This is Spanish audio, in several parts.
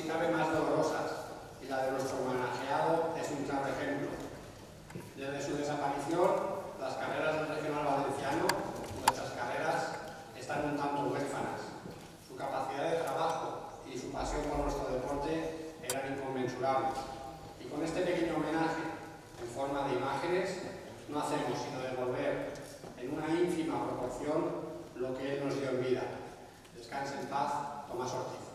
si cabe, más dolorosas, y la de nuestro homenajeado es un claro ejemplo. Desde su desaparición, las carreras del regional valenciano, nuestras carreras, están un tanto huérfanas. Su capacidad de trabajo y su pasión por nuestro deporte eran inconmensurables. Y con este pequeño homenaje, en forma de imágenes, no hacemos sino devolver en una ínfima proporción lo que él nos dio en vida. Descanse en paz, Tomás Ortiz.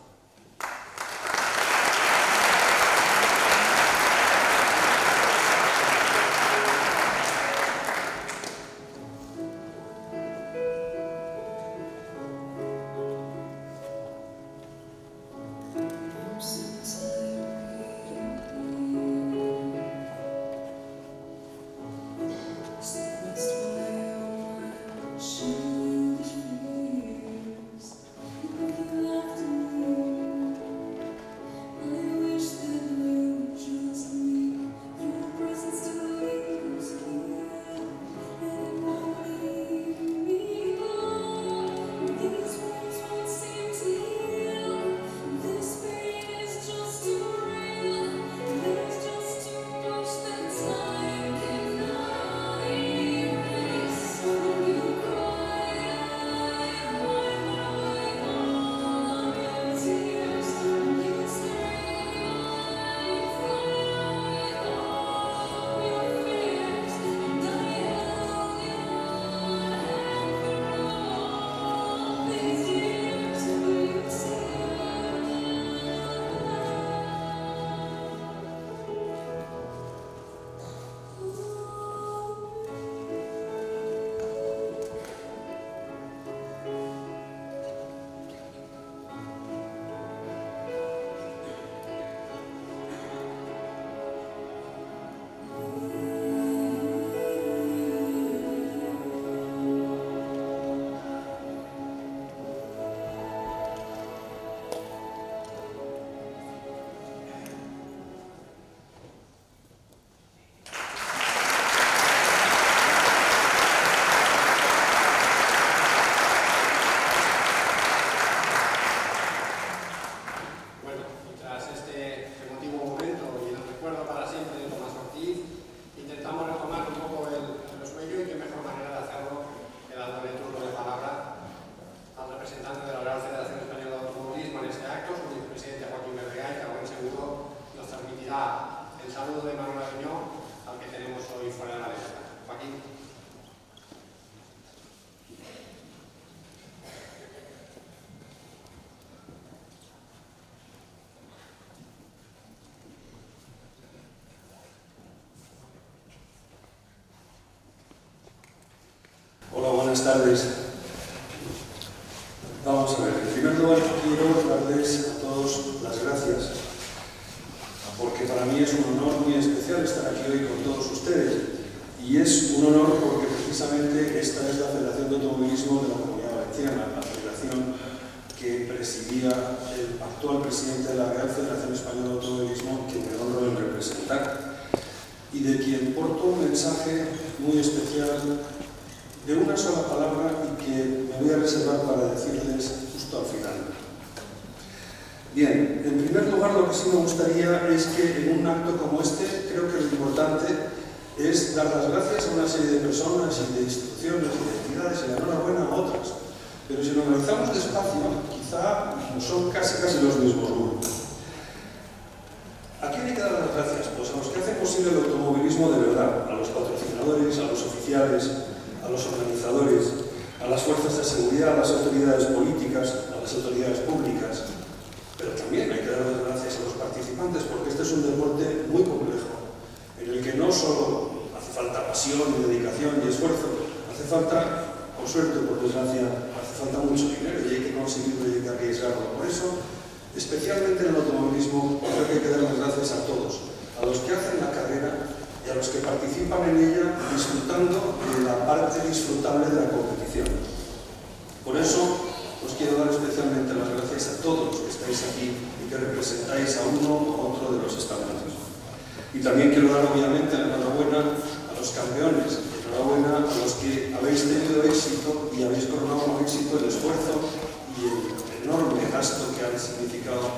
Buenas tardes. Vamos a ver, en primer lugar quiero darles a todos las gracias, porque para mí es un honor muy especial estar aquí hoy con todos ustedes, y es un honor porque precisamente esta es la Federación de Automovilismo de la Comunidad Valenciana, la federación que presidía el actual presidente de la Real Federación Española de Automovilismo, que me honro en representar, y de quien porto un mensaje muy especial de una sola palabra y que me voy a reservar para decirles justo al final. Bien, en primer lugar lo que sí me gustaría es que en un acto como este, creo que lo importante es dar las gracias a una serie de personas y de instituciones y de entidades y la enhorabuena a otras. Pero si lo analizamos despacio, quizá son casi los mismos grupos. ¿A quién hay que dar las gracias? Pues a los que hacen posible el automovilismo de verdad, a los patrocinadores, a los oficiales, a los organizadores, a las fuerzas de seguridad, a las autoridades políticas, a las autoridades públicas. Pero también hay que dar las gracias a los participantes, porque este es un deporte muy complejo, en el que no solo hace falta pasión y dedicación y esfuerzo, hace falta, por suerte o por desgracia, hace falta mucho dinero y hay que conseguirlo y hay que arriesgarlo. Por eso, especialmente en el automovilismo, creo que hay que dar las gracias a todos, a los que hacen la carrera y a los que participan en ella disfrutando de la parte disfrutable de la competición. Por eso os quiero dar especialmente las gracias a todos los que estáis aquí y que representáis a uno o a otro de los estamentos. Y también quiero dar obviamente la enhorabuena a los campeones, enhorabuena a los que habéis tenido éxito y habéis coronado con éxito el esfuerzo y el enorme gasto que han significado competir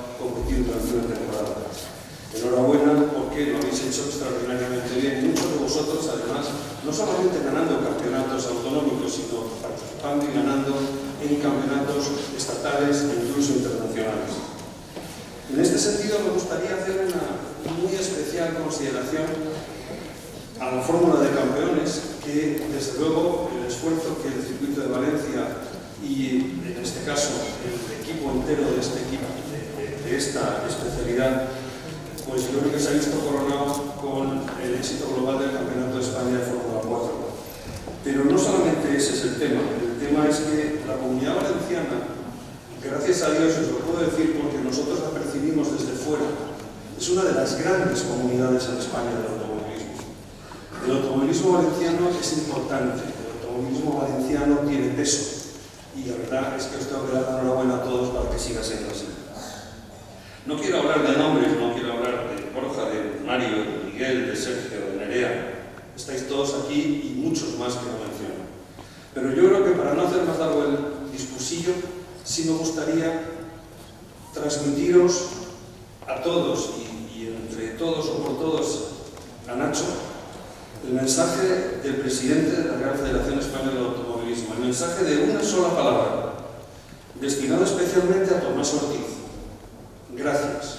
competir durante una temporada. Enhorabuena porque lo habéis hecho extraordinariamente bien. Muchos de vosotros, además, no solamente ganando campeonatos autonómicos, sino participando y ganando en campeonatos estatales e incluso internacionales. En este sentido, me gustaría hacer una muy especial consideración a la fórmula de campeones, que desde luego el esfuerzo que el Circuito de Valencia y en este caso el equipo entero de esta especialidad, pues yo creo que se ha visto coronado con el éxito global del Campeonato de España de Fórmula 4. Pero no solamente ese es el tema es que la Comunidad Valenciana, gracias a Dios, os lo puedo decir porque nosotros la percibimos desde fuera, es una de las grandes comunidades en España del automovilismo. El automovilismo valenciano es importante, el automovilismo valenciano tiene peso y la verdad es que os tengo que dar la enhorabuena a todos para que siga siendo así. No quiero hablar de nombres, no quiero hablar de Borja, de Mario, de Miguel, de Sergio, de Nerea. Estáis todos aquí y muchos más que no menciono. Pero yo creo que para no hacer más largo el discursillo, sí me gustaría transmitiros a todos y entre todos o por todos a Nacho el mensaje del presidente de la Real Federación Española del Automovilismo, el mensaje de una sola palabra, destinado especialmente a Tomás Ortiz. Gracias.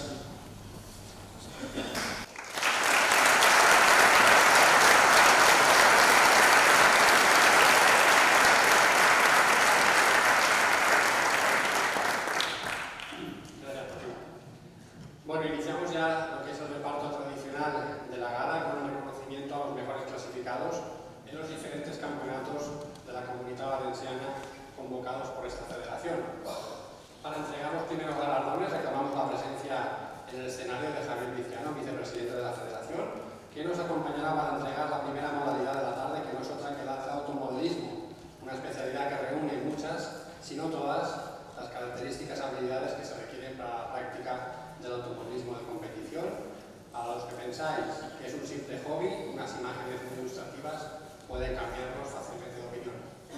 Bueno, iniciamos ya lo que es el reparto tradicional de la gala con el reconocimiento a los mejores clasificados en los diferentes campeonatos de la Comunidad Valenciana convocados por esta federación. Para entregar los primeros galardones reclamamos la presencia en el escenario de Javier Vizcaíno, vicepresidente de la federación, que nos acompañará para entregar la primera modalidad de la tarde, que no es otra que el automovilismo, una especialidad que reúne muchas, si no todas, las características y habilidades que se requieren para la práctica del automovilismo de competición. Para los que pensáis que es un simple hobby, unas imágenes muy ilustrativas pueden cambiarnos fácilmente de opinión.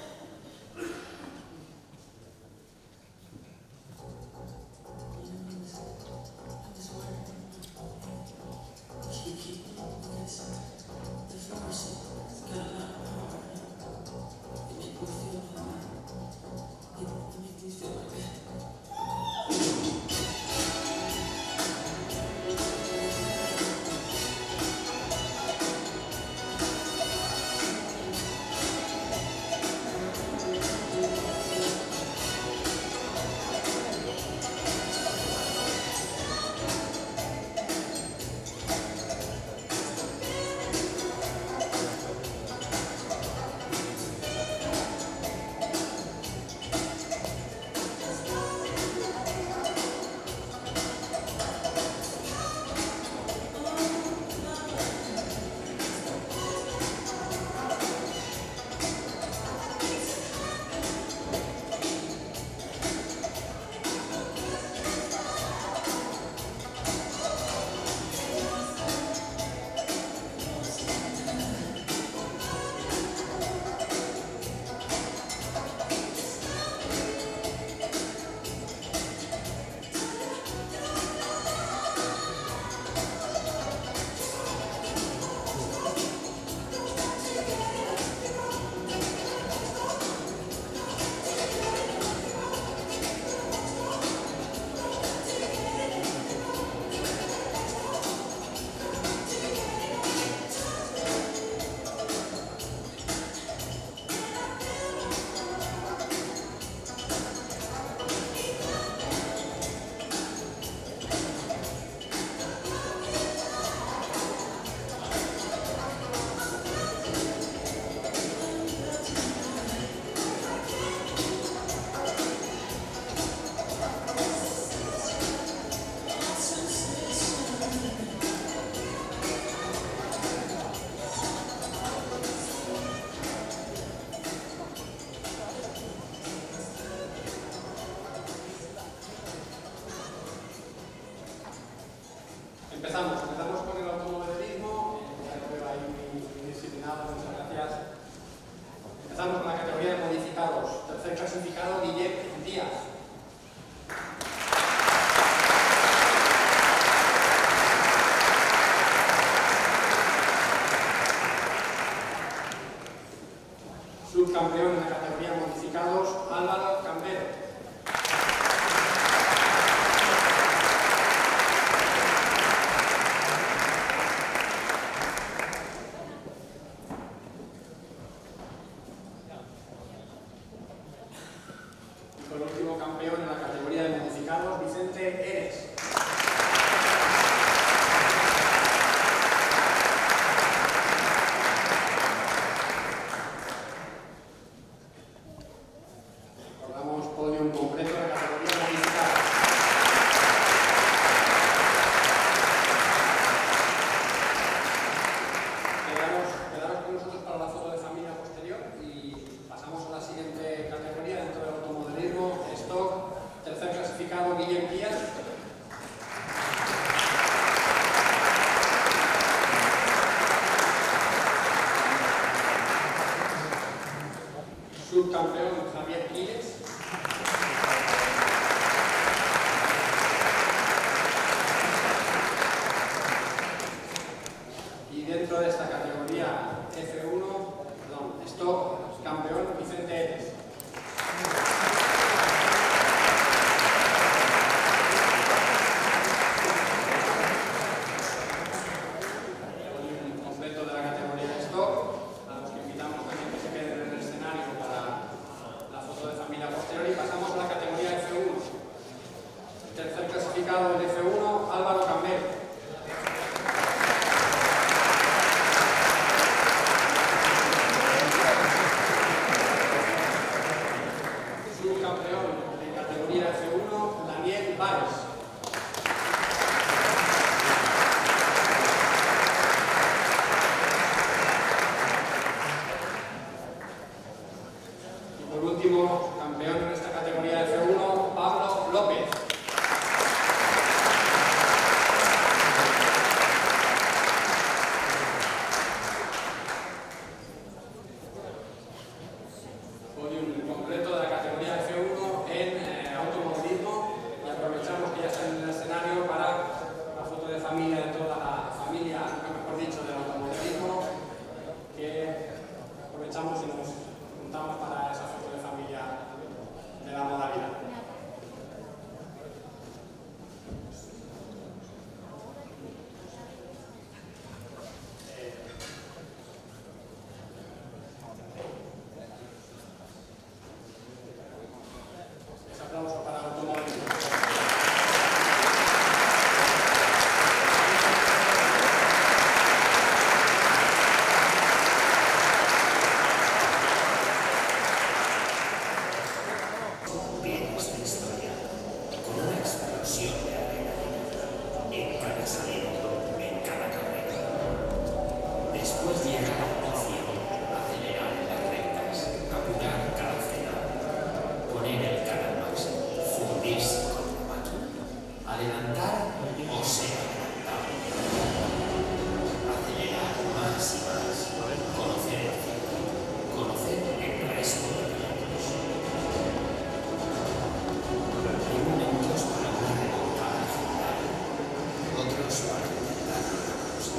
Empezamos con el automovilismo, ya lo veo ahí muy disciplinado, muchas gracias. Empezamos con la categoría de modificados. Tercer clasificado, Guillem Díaz. maravilloso al intentar una cosa.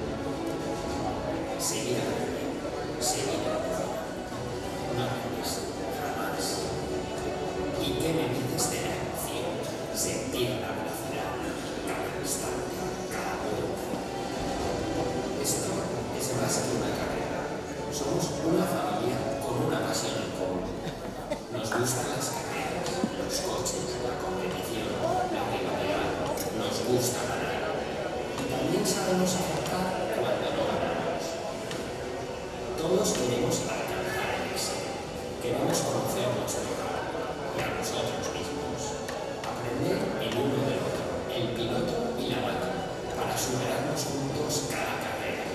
Seguir adelante, no rendirse jamás. ¿Y qué me dices de la emoción? Sentir la velocidad, cada instante, cada vuelta. Esto es más que una carrera. Somos una familia con una pasión en común. Nos gustan las carreras, los coches, la competición, la rivalidad. Nos gusta ganar. Y también sabemos aceptar cuando no ganamos. Todos queremos alcanzar el éxito. Queremos conocernos mejor y a nosotros mismos. Aprender el uno del otro, el piloto y la máquina, para superarnos juntos cada carrera.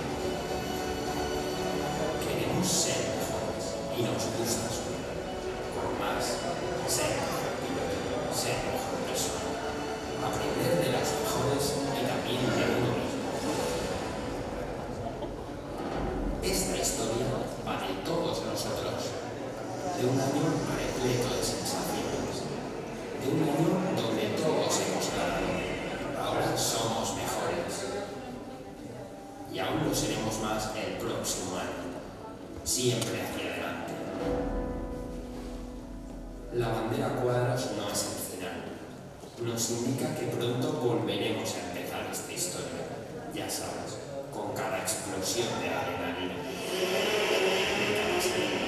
Queremos ser mejores y nos gusta soñar. Con más, ser mejor piloto, ser mejor persona. Aprender de las mejores y también de uno mismo. Esta historia va de todos nosotros, de un año repleto de sensaciones, de un año donde todos hemos ganado. Ahora somos mejores. Y aún lo seremos más el próximo año. Siempre hacia adelante. La bandera a cuadros no es el final. Nos indica que pronto volveremos a empezar esta historia. Ya sabes, con cada explosión de adrenalina. De cada salida.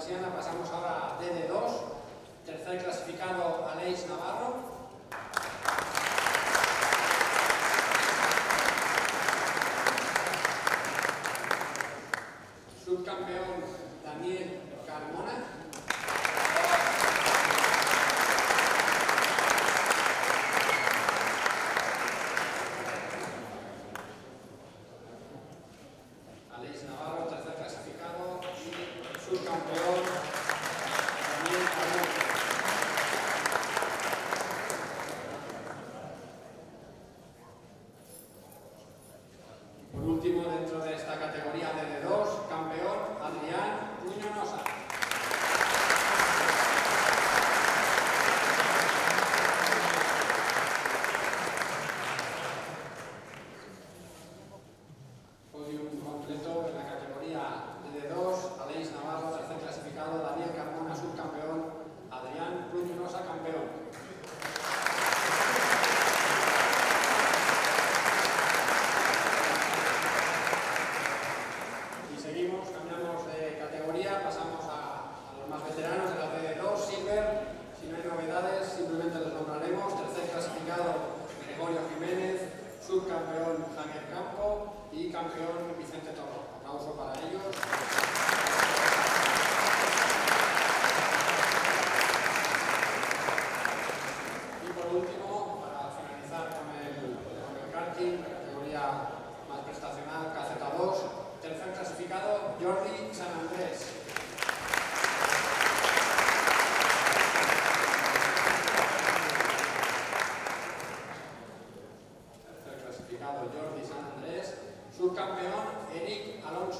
Valenciana. Pasamos ahora a DD2, tercer clasificado Aleix Navarro. Subcampeón Daniel Carmona. Aleix Navarro, tercer clasificado, y subcampeón Daniel Carmona. Por último, dentro de esta categoría DD2, campeón Adrián Puñonosa. Podium completo en la categoría DD2, Aleix Navarro, tercer clasificado, Daniel Carmona, subcampeón, Adrián Puñonosa, campeón. Y seguimos, cambiamos de categoría, pasamos a los más veteranos de la DD2, Silver. Si no hay novedades, simplemente los nombraremos. Tercer clasificado, Gregorio Jiménez, subcampeón Javier Campo y campeón Vicente Toro. Aplauso para ellos. Y por último, para finalizar con el karting, la categoría más prestacional, KZ2, tercer clasificado Jordi San Andrés. Tercer clasificado Jordi San Andrés, subcampeón Eric Alonso.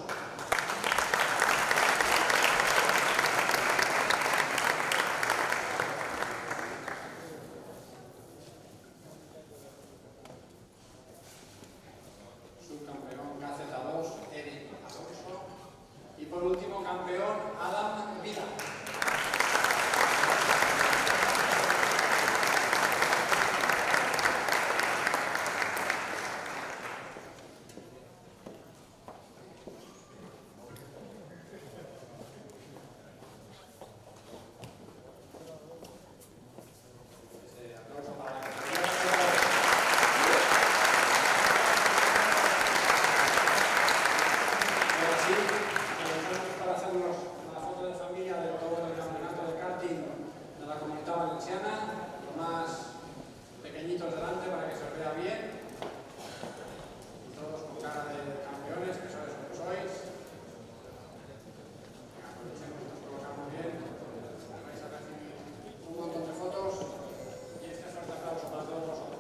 Subcampeón KZ2 Eric Alonso. Y por último, campeón Adam Vida. Aplauso para la categoría. Ahora sí, aprovechamos para hacernos una foto de familia de todo el campeonato de karting de la Comunitat Valenciana, los más pequeñitos delante para que se os vea bien, y todos con cara de campeones, que sois lo que sois. Venga, aprovechemos, nos colocamos bien, vais a recibir un montón de fotos y este fuerte aplauso para todos vosotros.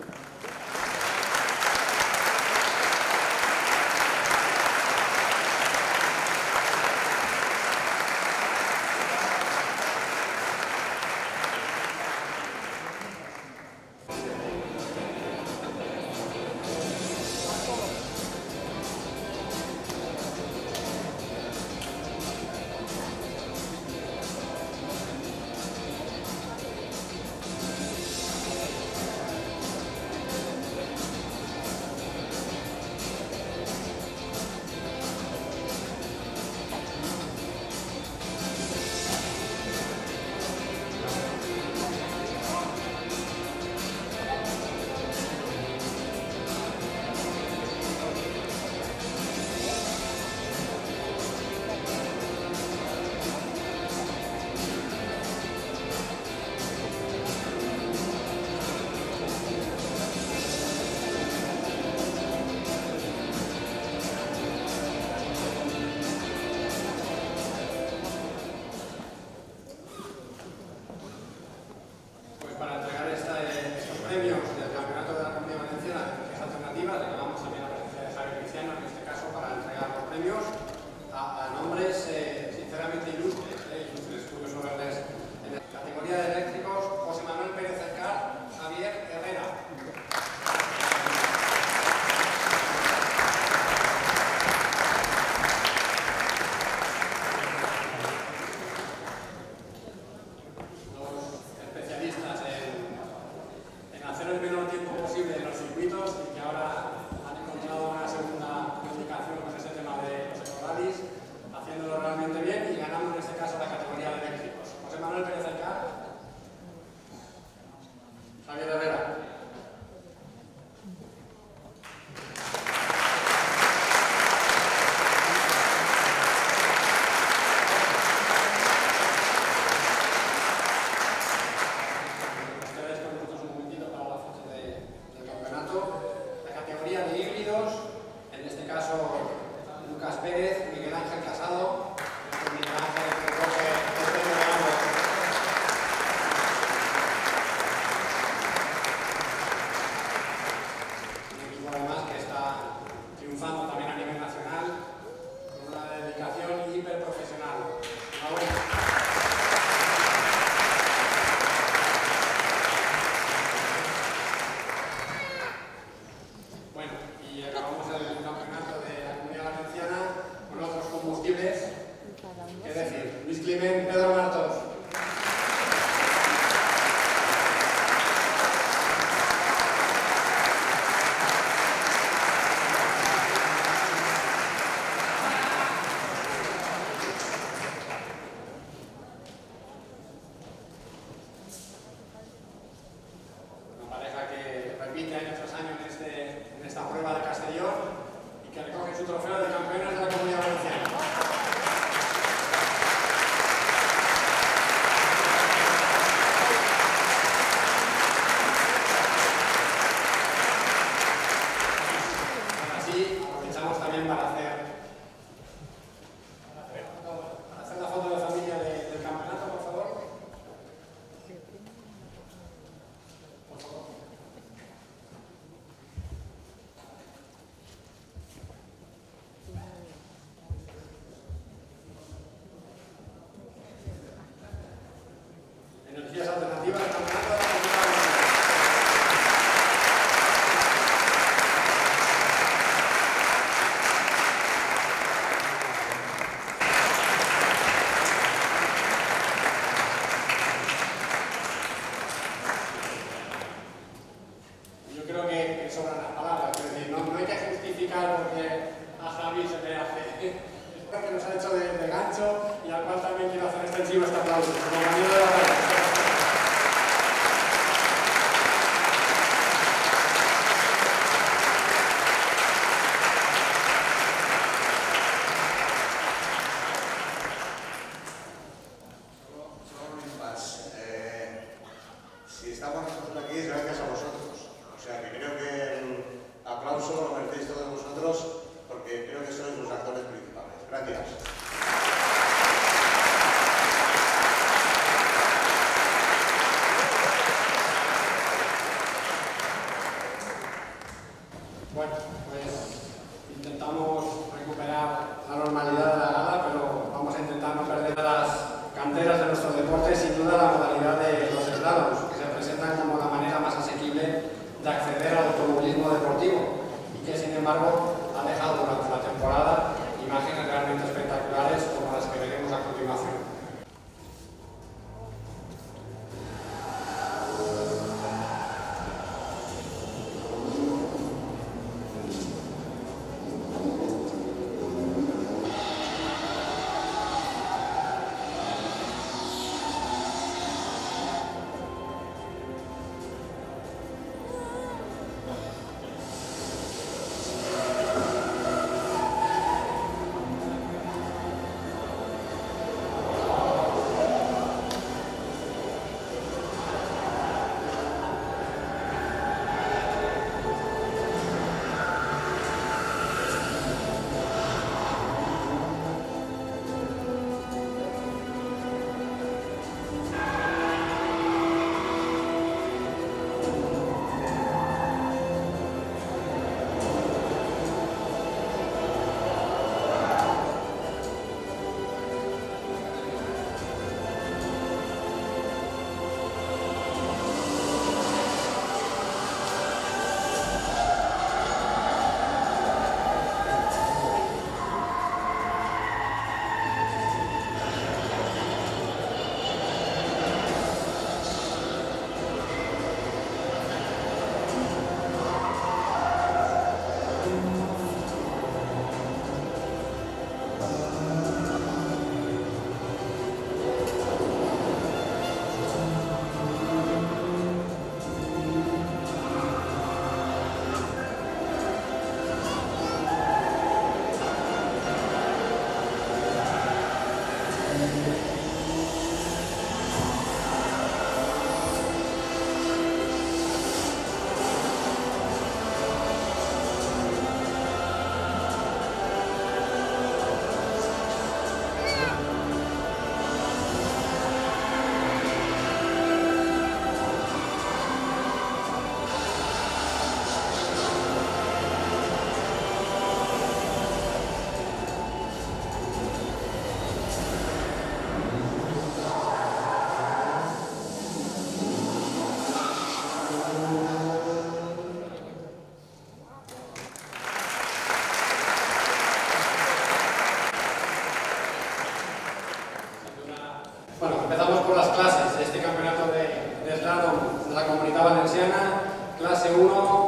Pues para entregar estos premios del Campeonato de la Comunidad Valenciana de Energías Alternativas, reclamamos también la presencia de Javier Cristiano, en este caso para entregar los premios a nombres sinceramente ilustres, curioso verles en la categoría de eléctricos: José Manuel Pérez Cercar, Javier Herrera. Los especialistas en hacer el menor tiempo posible en los circuitos y que ahora han encontrado una segunda indicación con ese tema de los eco-rallies, haciéndolo realmente bien y ganando Pérez, Miguel Ángel Casado, Miguel Ángel que coge este regalo. Un equipo además que está triunfando también a nivel nacional con una dedicación hiperprofesional. Bueno, y acabamos el campeonato de la Comunidad Valenciana con otros combustibles. ¿Qué decir? Luis Climent, Pedro Martos. Una pareja que repite año tras año en esta prueba de Castellón y que recoge su trofeo de campeones de la Comunidad Valenciana. Así aprovechamos también para hacer la foto de familia del campeonato, por favor. Por favor. Energías alternativas del campeonato de la Comunidad Valenciana. Yo creo que sobran las palabras, es decir, no hay que justificar porque a Javi se le hace. Es porque nos ha hecho de gancho y al cual también quiero hacer extensivo este aplauso. Compañero de la radio. Solo un impasse. Si estamos nosotros aquí es gracias a vosotros. O sea que creo que el aplauso lo merecéis todos vosotros porque creo que sois los actores principales. Gracias. Bueno, pues intentamos recuperar la normalidad de la gala, pero vamos a intentar no perder las canteras de nuestro deporte, sin duda la modalidad de los slaloms, que se presentan como la manera más asequible de acceder al automovilismo deportivo y que sin embargo ha dejado durante la temporada imágenes realmente espectaculares.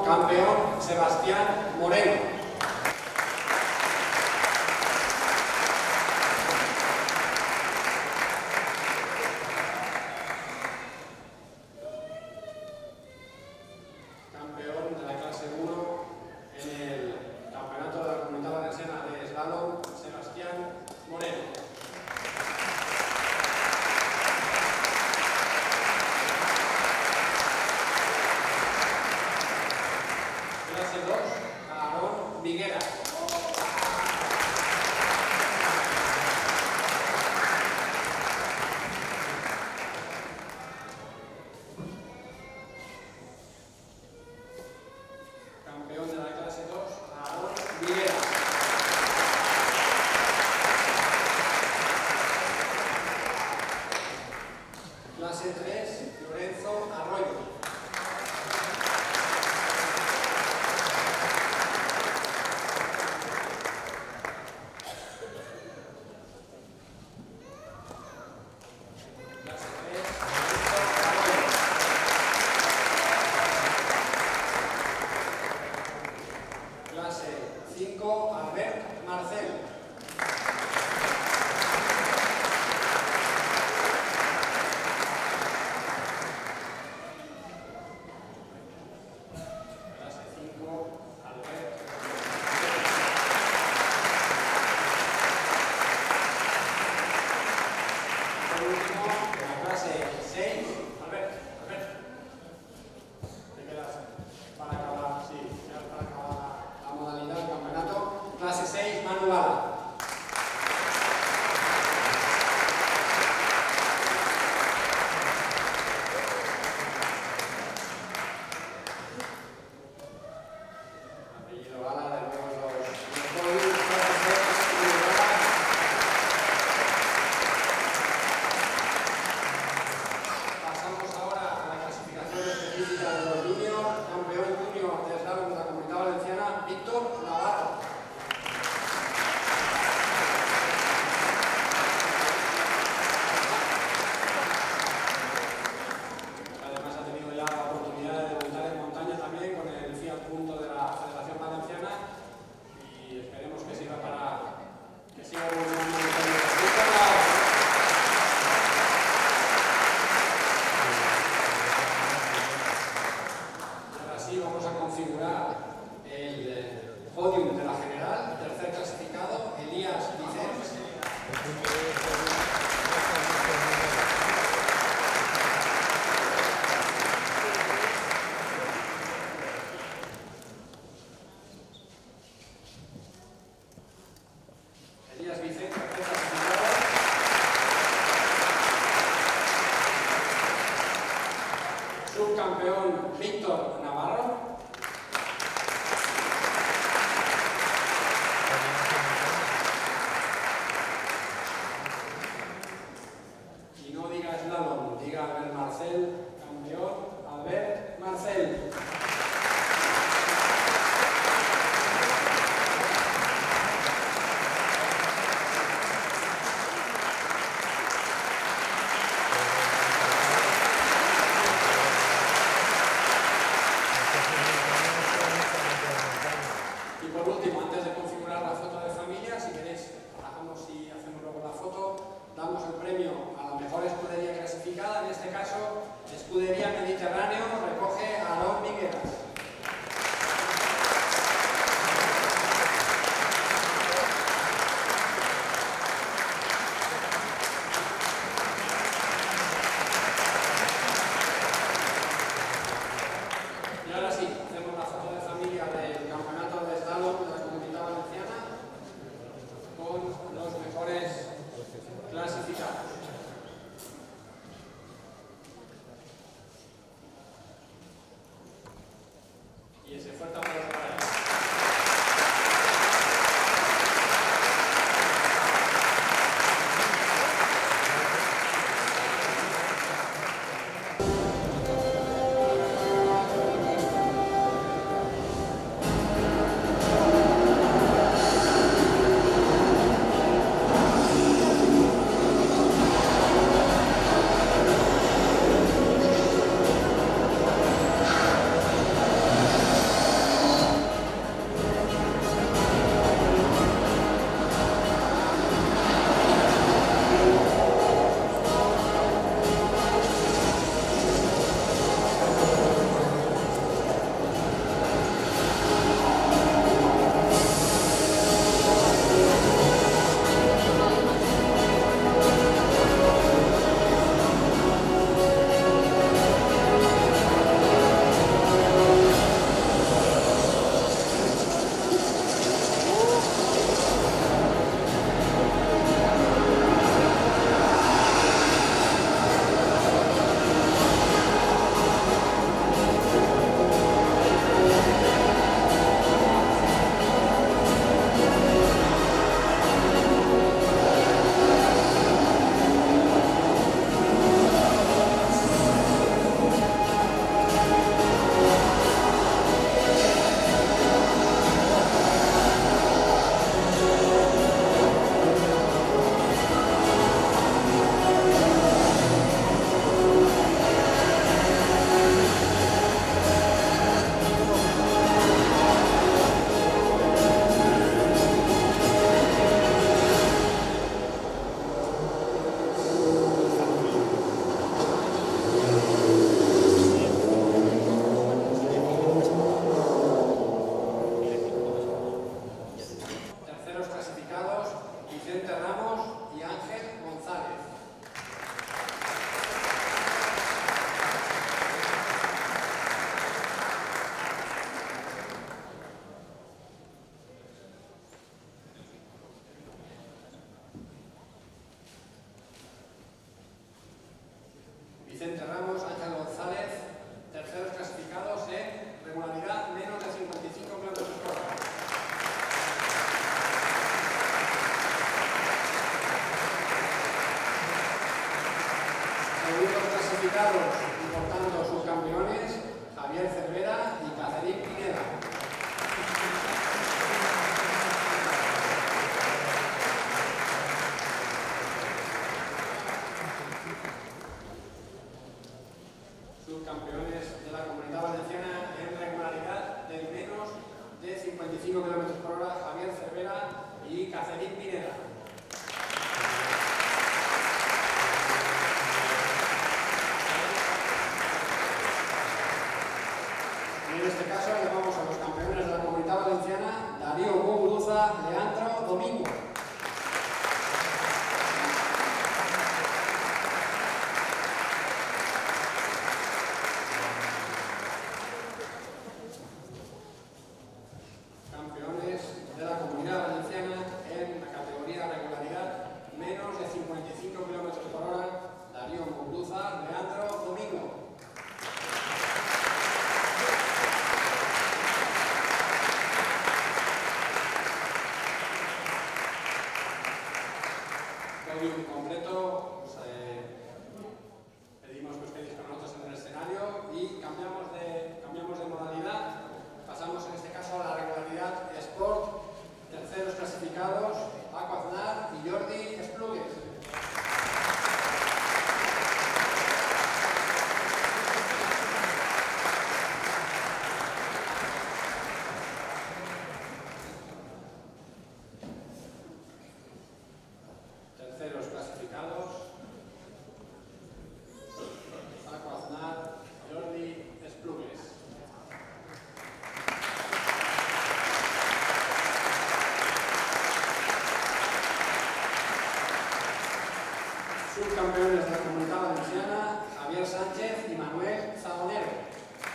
campeón Sebastián Moreno. Campeón de la clase 1 en el Campeonato de la Comunidad Valenciana de Slalom, Sebastián Moreno. Clase 2, Aarón Viguera. Campeón de la clase 2, Aarón Viguera. Clase 3, Lorenzo Arroyo. Clase 3, Lorenzo Arroyo. Clase 5, Albert Marcel. Clase 5, Albert Marcel. Por último, en la clase 6, Albert, te quedas para acabar, sí, ya para acabar la modalidad del campeonato. Clase 6, Manu Gala. Apellido Gala, de nuevo los podios, clase 6, Manu Gala. Pasamos ahora a la clasificación específica de los juniors. Campeón junior de slalom de la Comunidad Valenciana, Víctor Navarro. Además ha tenido ya la oportunidad de debutar en montaña también con el Fiat Punto de la Federación Valenciana y esperemos que sirva para que siga evolucionando en el Ahora sí, vamos a configurar el podium de la general. Tercer clasificado, Elías Vicens. Elías Vicens, tercer clasificado. Subcampeón Víctor Navarro. Vicente Ramos y Ángel González. Vicente Ramos, Ángel González, terceros clasificados en regularidad menos de 55 kilómetros por hora. Segundos clasificados y por tanto subcampeones, Javier Cervera y Cacerín Pineda. Subcampeones de la Comunidad Valenciana en regularidad de menos de 55 kilómetros por hora, Javier Cervera y Cacerín Pineda. En este caso llamamos a los campeones de la Comunidad Valenciana Darío Muguruza, Leandro Domingo. Campeones de la Comunidad Valenciana en la categoría regularidad menos de 55 kilómetros por hora, Darío Muguruza, Leandro Domingo. Podium completo, pues, pedimos que os quedéis con nosotros en el escenario y cambiamos de modalidad. Pasamos en este caso a la regularidad Sport, terceros clasificados, Paco Aznar y Jordi Esplugues. Terceros clasificados, Paco Aznar, Jordi Esplugues. Subcampeones de la Comunidad Valenciana, Javier Sánchez y Manuel Zagonero.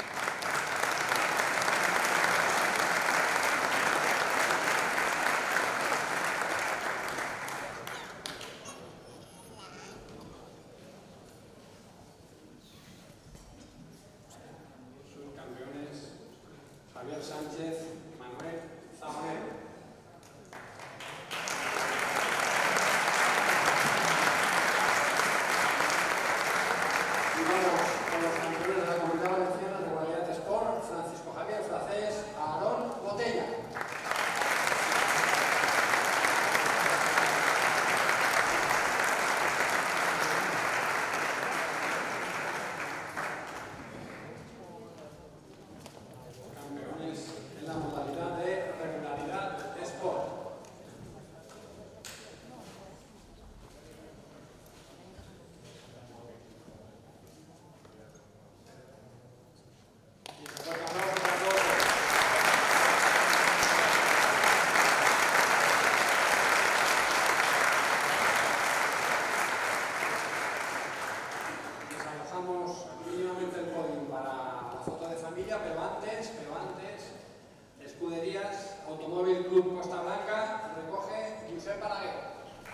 Subcampeones, Javier Sánchez, Manuel Zagonero. Y vamos con los campeones de la Comunidad Valenciana de modalidad Sport, Francisco Javier Fracés, Aarón Botella. Campeones en la modalidad de regularidad Sport. Y se fuerte aplauso para todos. Desalojamos mínimamente el podium para la foto de familia, pero antes, Escuderías Automóvil Club Costa Blanca recoge Josep Balaguer.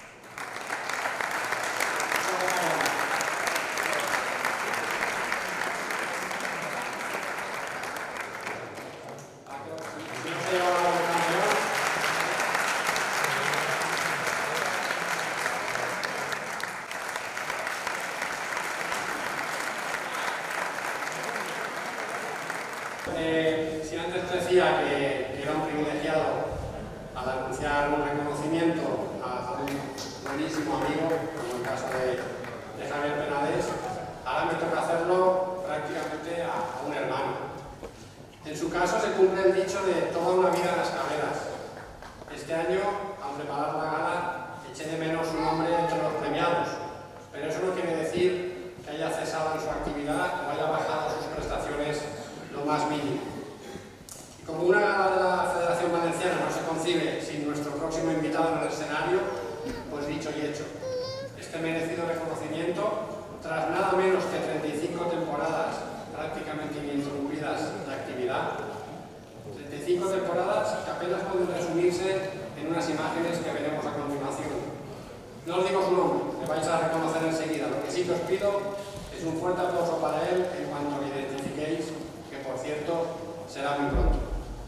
Si no se lleva la del campeón, si antes os decía que era un privilegiado al anunciar un reconocimiento a un buenísimo amigo, como el caso de Javier Penades, ahora me toca hacerlo prácticamente a un hermano. En su caso se cumple el dicho de toda una vida en las carreras. Este año, al preparar la gala, eché de menos su nombre entre los premiados, pero eso no quiere decir que haya cesado en su actividad o haya bajado sus prestaciones lo más mínimo. Y como una gala de la Federación Valenciana no se concibe sin nuestro próximo invitado en el escenario, pues dicho y hecho. Este merecido reconocimiento, tras nada menos que 35 temporadas prácticamente ininterrumpidas de actividad, 35 temporadas que apenas pueden resumirse en unas imágenes que veremos a continuación. No os digo su nombre, me vais a reconocer enseguida. Lo que sí que os pido es un fuerte aplauso para él en cuanto lo identifiquéis, que por cierto será muy pronto.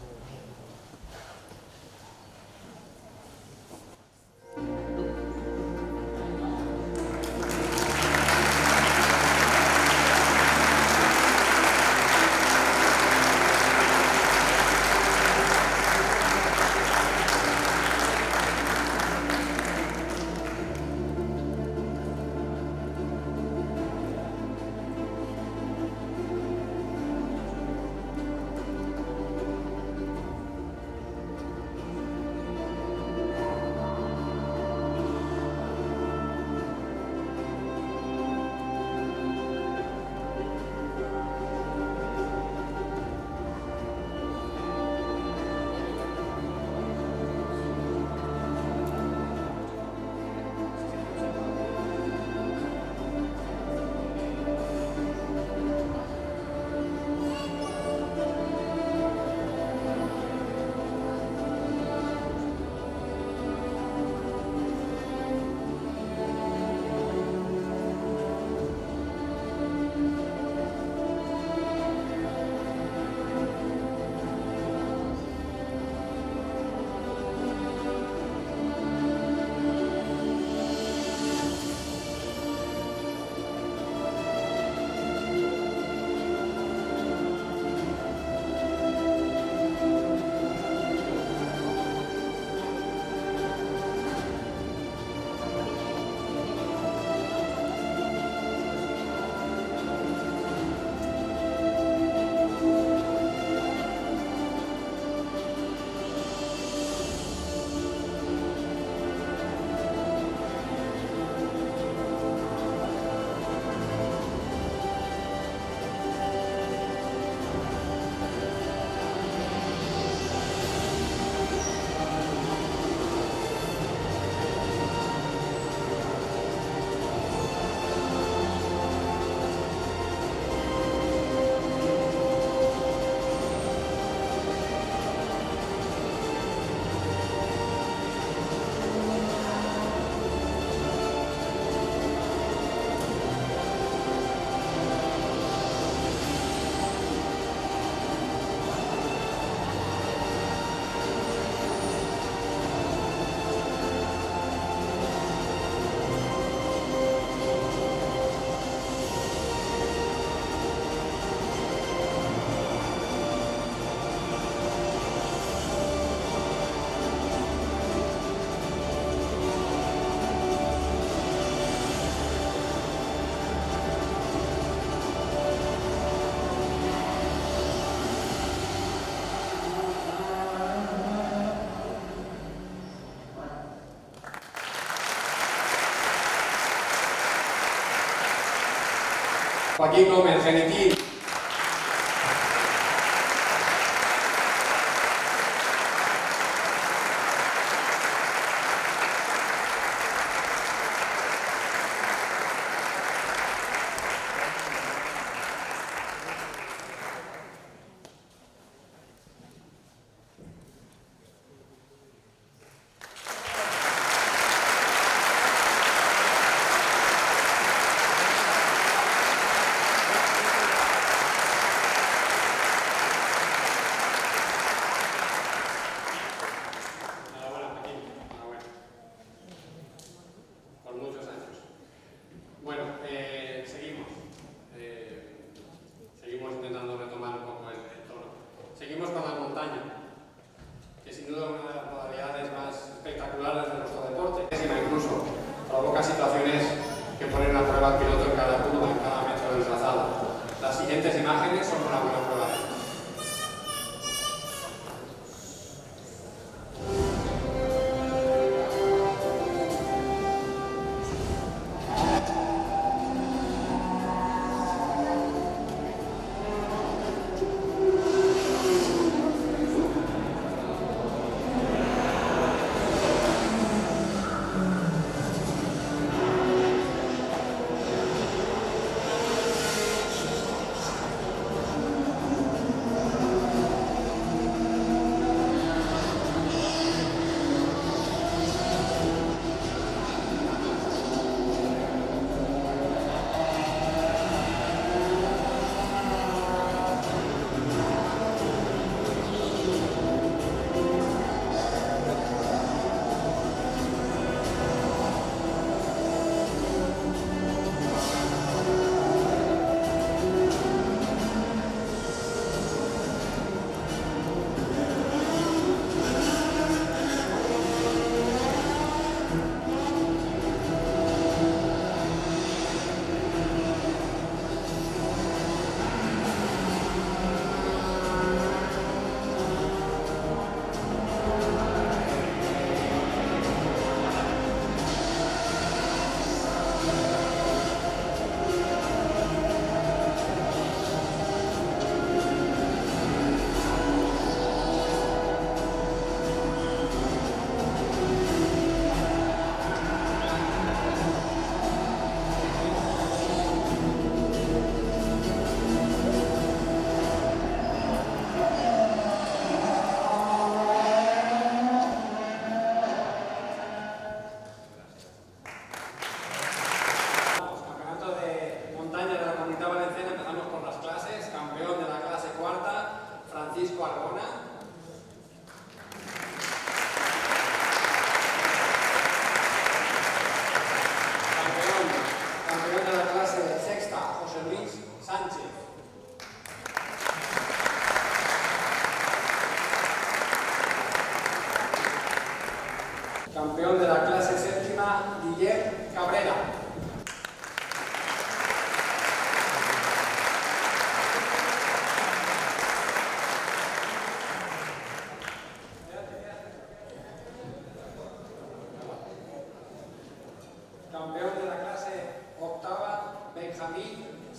Joaquín Gómez, genitín.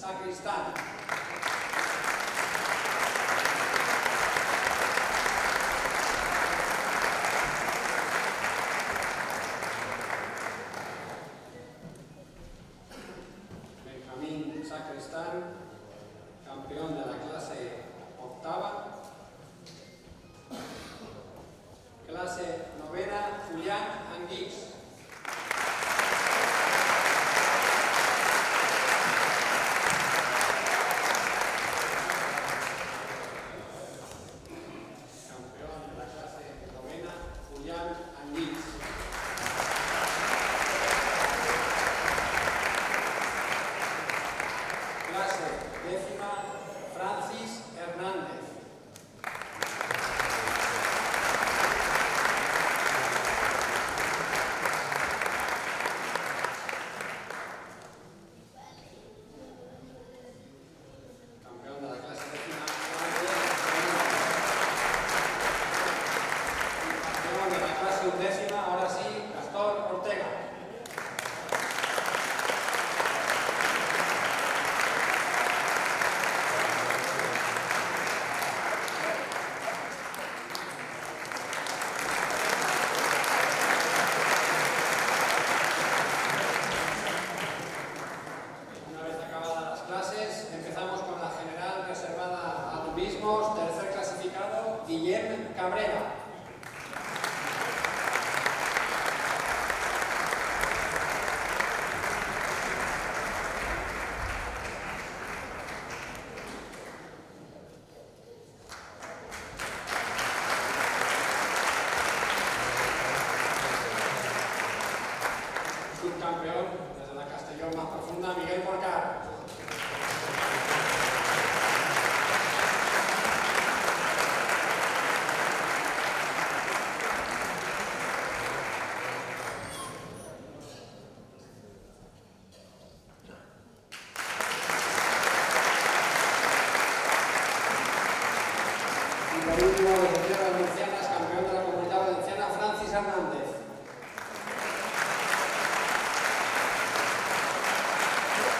Sacristán. Benjamín Sacristán, campeón de la clase octava. Clase novena, Julián Anguix. Campeón de la clase novena, Julián Anguix. Clase décima, Francis Hernández. Campeón de la clase décima, Francis Hernández. Campeón de la clase undécima, ahora sí, Gastón Ortega. Una vez acabadas las clases, empezamos con la general reservada a mismos, tercer clasificado, Guillem Cabrera. Subcampeón, desde la Castellón más profunda, Miguel Porcar. Y por último, desde Tierras Valencianas, campeón de la Comunidad Valenciana, Francis Hernández.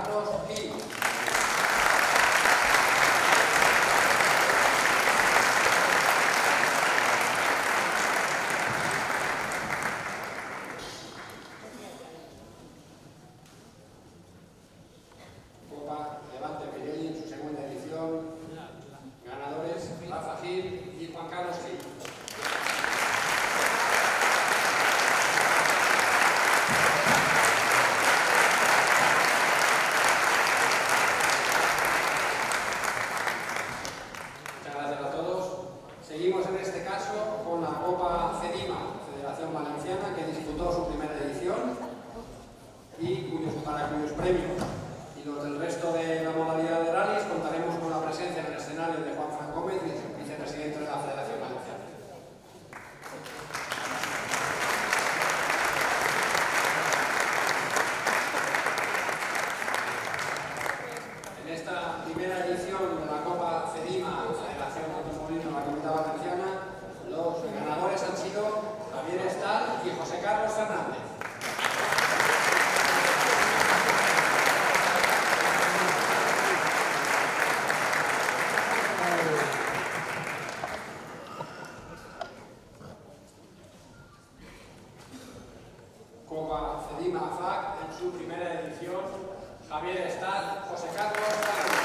Carlos Gil. Copa Levante Pirelli en su segunda edición. Ganadores Rafa Gil y Juan Carlos Gil. Muchas gracias a todos. Seguimos en este caso con la Copa CEDIMA, Federación Valenciana, que disputó su primera edición y para cuyos premios y los del resto de la modalidad de rallies contaremos con la presencia en el escenario de Juan Fran Gómez, vicepresidente de la Federación Valenciana. En esta primera edición de la Copa CEDIMA, Federación de Automovilismo de la Comunidad Valenciana, los ganadores han sido Javier Estal y José Carlos Fernández. Copa CEDIMA FAC en su primera edición, Javier Estal, José Carlos Fernández.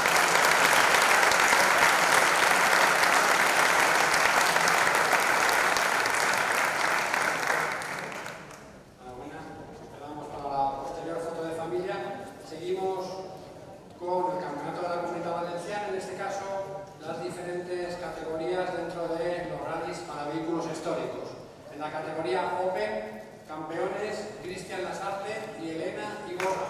Enhorabuena, nos quedamos para la posterior foto de familia. Seguimos con el Campeonato de la Comunidad Valenciana, en este caso las diferentes categorías dentro de los rallies para vehículos históricos. En la categoría Open, campeones Cristian Lasarte y Elena Iborra.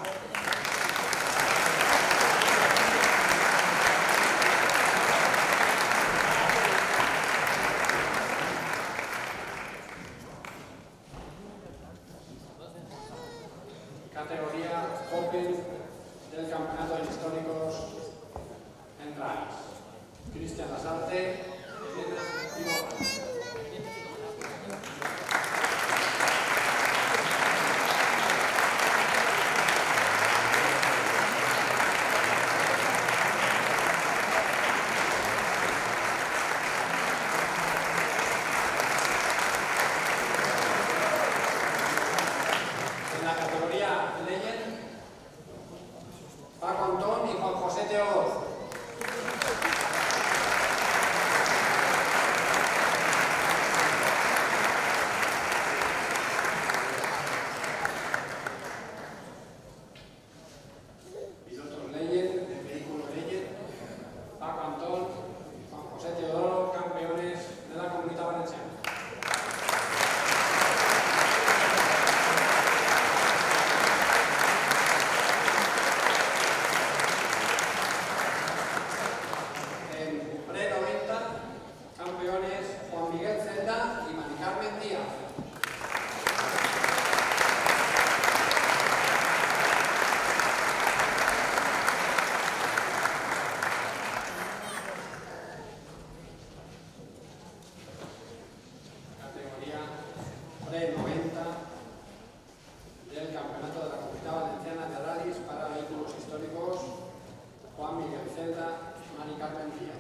Categoría Open del Campeonato de Históricos en rallies. Cristian Lasarte, Elena Iborra. En la categoría Legend, Paco Antón y Juan José Teodoro. Pilotos Legend, del vehículo Legend, Paco Antón y Juan José Teodoro, campeones de la Comunidad Valenciana. En pre-90, campeones Juan Miguel Celda y Mari Carmen Díaz. Categoría pre-90 del Campeonato de la Comunidad Valenciana de Rallys para vehículos históricos, Juan Miguel Celda, Mari Carmen Díaz.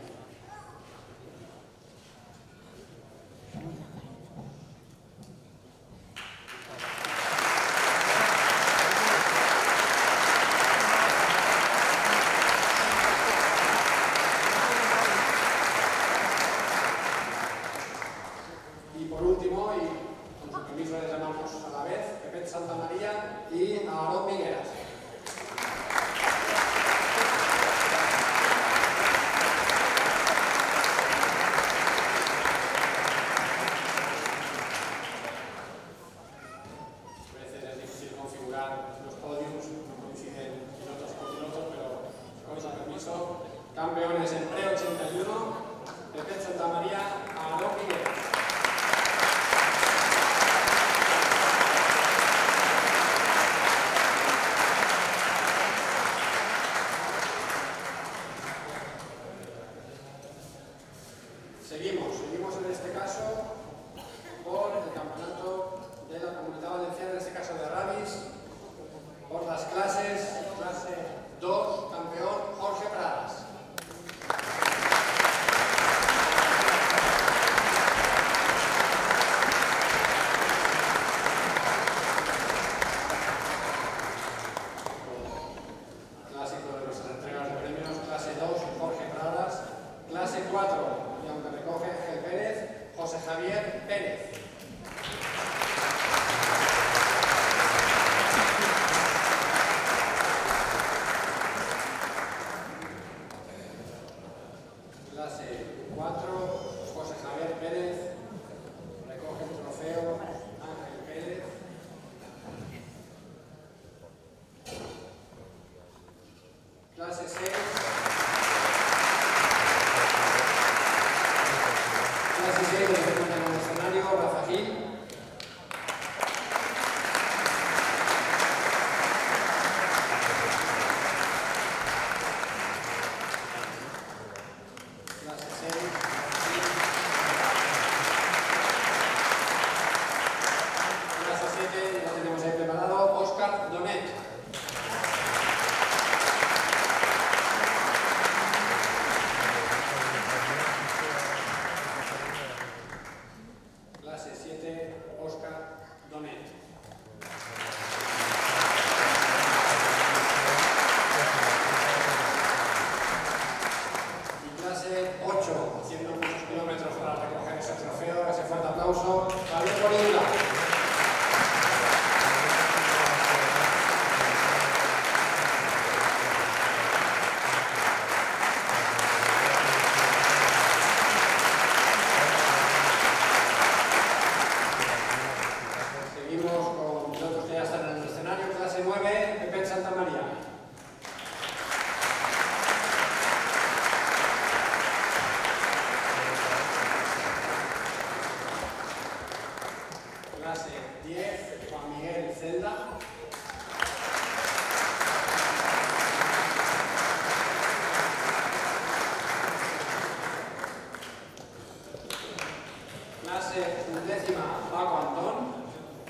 Y por último, y con su permiso les llamamos a la vez, Pepe Santa María y Aarón Migueras. A veces es difícil configurar los podiums, no coinciden pilotos con pilotos, pero con su permiso, campeones en pre-81, Pepe Santa María, Aarón Migueras. Seguimos en este caso por el Campeonato de la Comunidad Valenciana, en este caso de rallies, por las clases, clase Clase 6. Clase 6 que se encuentra en el escenario, Rafa Gil. Clase 6. Clase 7, ya tenemos ahí preparado, Óscar Donet. Clase 7, Óscar Donet. Y clase 8, haciendo muchos kilómetros para recoger ese trofeo, ese fuerte aplauso, Javier Bonilla. Seguimos con pilotos que ya están en el escenario. Clase 9, Pepe Santamaría. Clase 10, Juan Miguel Celda. Clase 11, Paco Antón.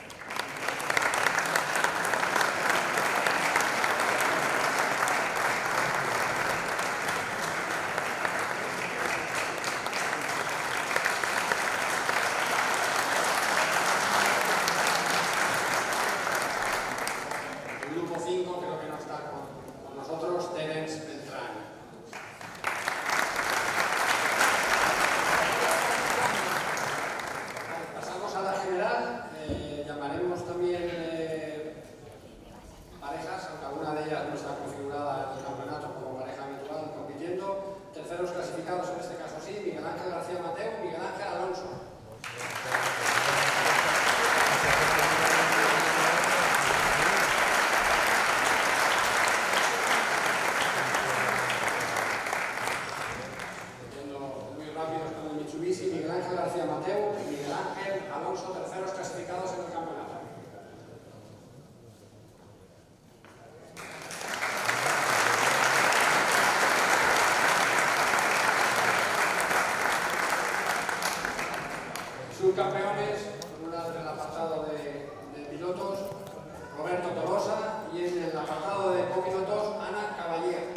El grupo 5 creo que no está con nosotros, Terence Beltrán. Pasamos a la general. Llamaremos también parejas, aunque alguna de ellas no está configurada en el campeonato como pareja habitual compitiendo. Terceros clasificados, en este caso sí, Miguel Ángel García Mateo, Miguel Ángel Alonso. Yendo muy rápidos con el Mitsubishi, Miguel Ángel García Mateo y Miguel Ángel Alonso, terceros clasificados en el campeonato. Subcampeones, por un lado en el apartado de pilotos, Roberto Tolosa, y en el apartado de copilotos, Ana Caballero.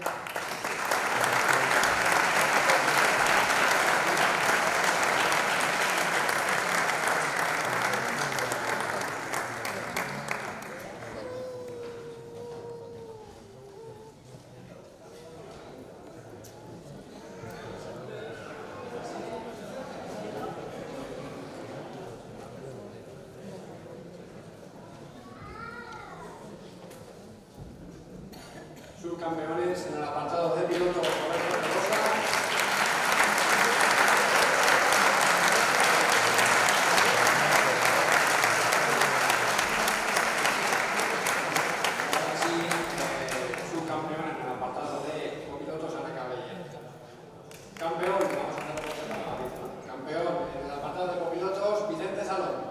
Subcampeones en el apartado de pilotos, Roberto Tolosa. Ahora sí, subcampeón en el apartado de copilotos, Ana Caballero. Campeón, vamos a hacer por separado. Campeón en el apartado de copilotos, Vicente Salón.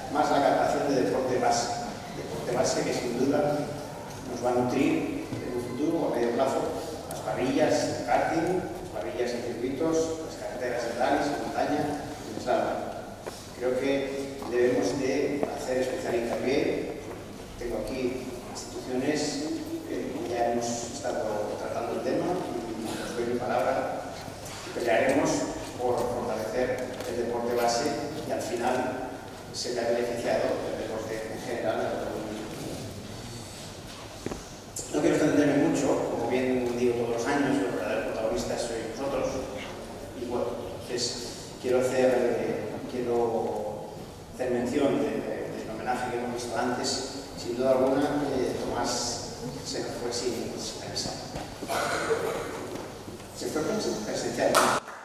más la captación de deporte base que sin duda nos va a nutrir en un futuro o a medio plazo las parrillas de karting, las parrillas en circuitos, las carreteras de rallies, en montaña y en slalom. Creo que debemos de hacer especial hincapié. Tengo aquí instituciones que ya hemos estado tratando el tema y os doy mi palabra y pelearemos por fortalecer el deporte base y al final se vea beneficiado el deporte en general. No quiero extenderme mucho, como bien digo todos los años, los verdaderos protagonistas sois vosotros y bueno, entonces quiero hacer mención del homenaje que hemos visto antes. Sin duda alguna, Tomás se nos fue sin avisar. Se fue presencialmente.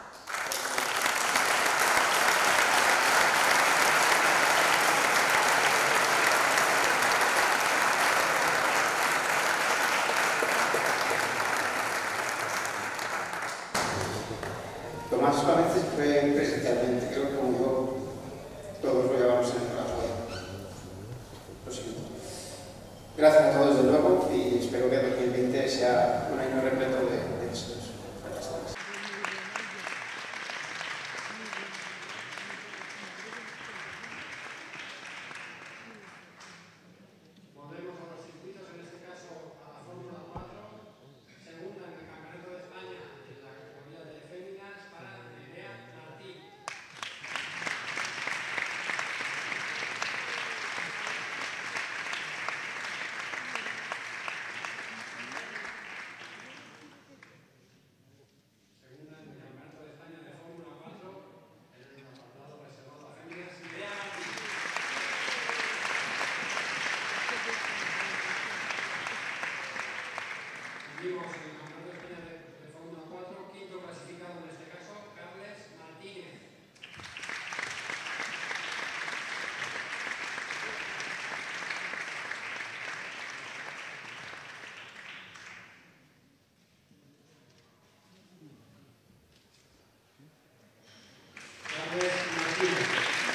Tomás solamente fue presencialmente, creo que como yo, todos lo llevamos en el corazón. Lo siento. Gracias a todos de nuevo y espero que 2020 sea un año repleto de éxitos. Gracias. Volvemos a los circuitos, en este caso a la Fórmula 4, segunda en el Campeonato de España en la categoría de féminas para Nerea Martín. Segunda en el Campeonato de España de Fórmula 4 en el apartado reservado a féminas, Nerea Martín. Seguimos en el Campeonato de España de Fórmula 4, quinto clasificado en este caso, Carles Martínez. Carles Martínez.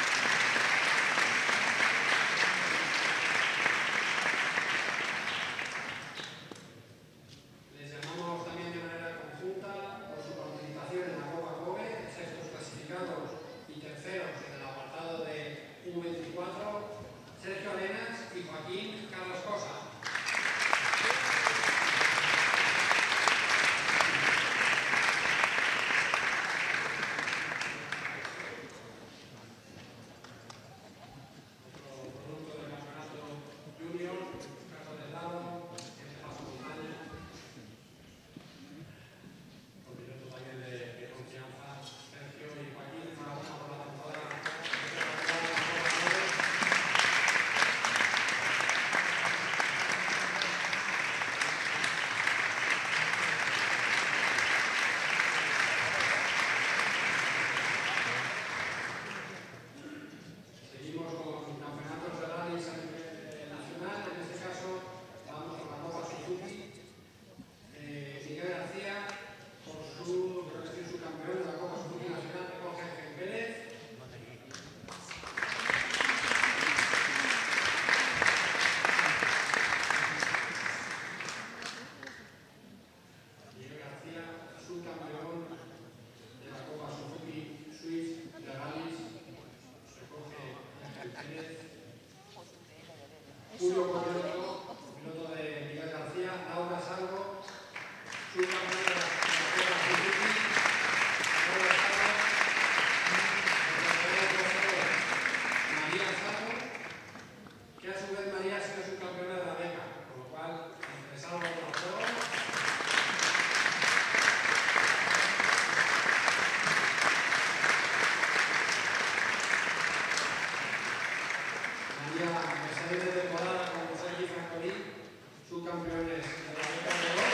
Les llamamos también de manera conjunta por su participación en la Copa Kobe, sextos clasificados y terceros en el apartado de U24, Sergio Arenas y Joaquín Carlos Cosa. Otro producto del campeonato junior, caso de Lado, en este paso montaña. Con pilotos también de confianza, Sergio y Joaquín, enhorabuena por la temporada. Seguimos con campeonatos de rallies a nivel nacional, en este caso vamos con la Copa Suzuki. Miguel García, creo que es su campeón de la Copa Suzuki Nacional, Jorge Pérez. Miguel García, subcampeón de la Copa Suzuki Swiss de rallies. Recoge Pérez. Julio Correto, piloto de Miguel García. Laura Salvo, subcampeón de la Copa Suzuki. Laura Salvo. María Salvo, que a su vez María ha sido subcampeona de la beca, con lo cual entre Salvo y los dos. María, que sale de temporada con Sergi Francolí, subcampeones de la beca de oro.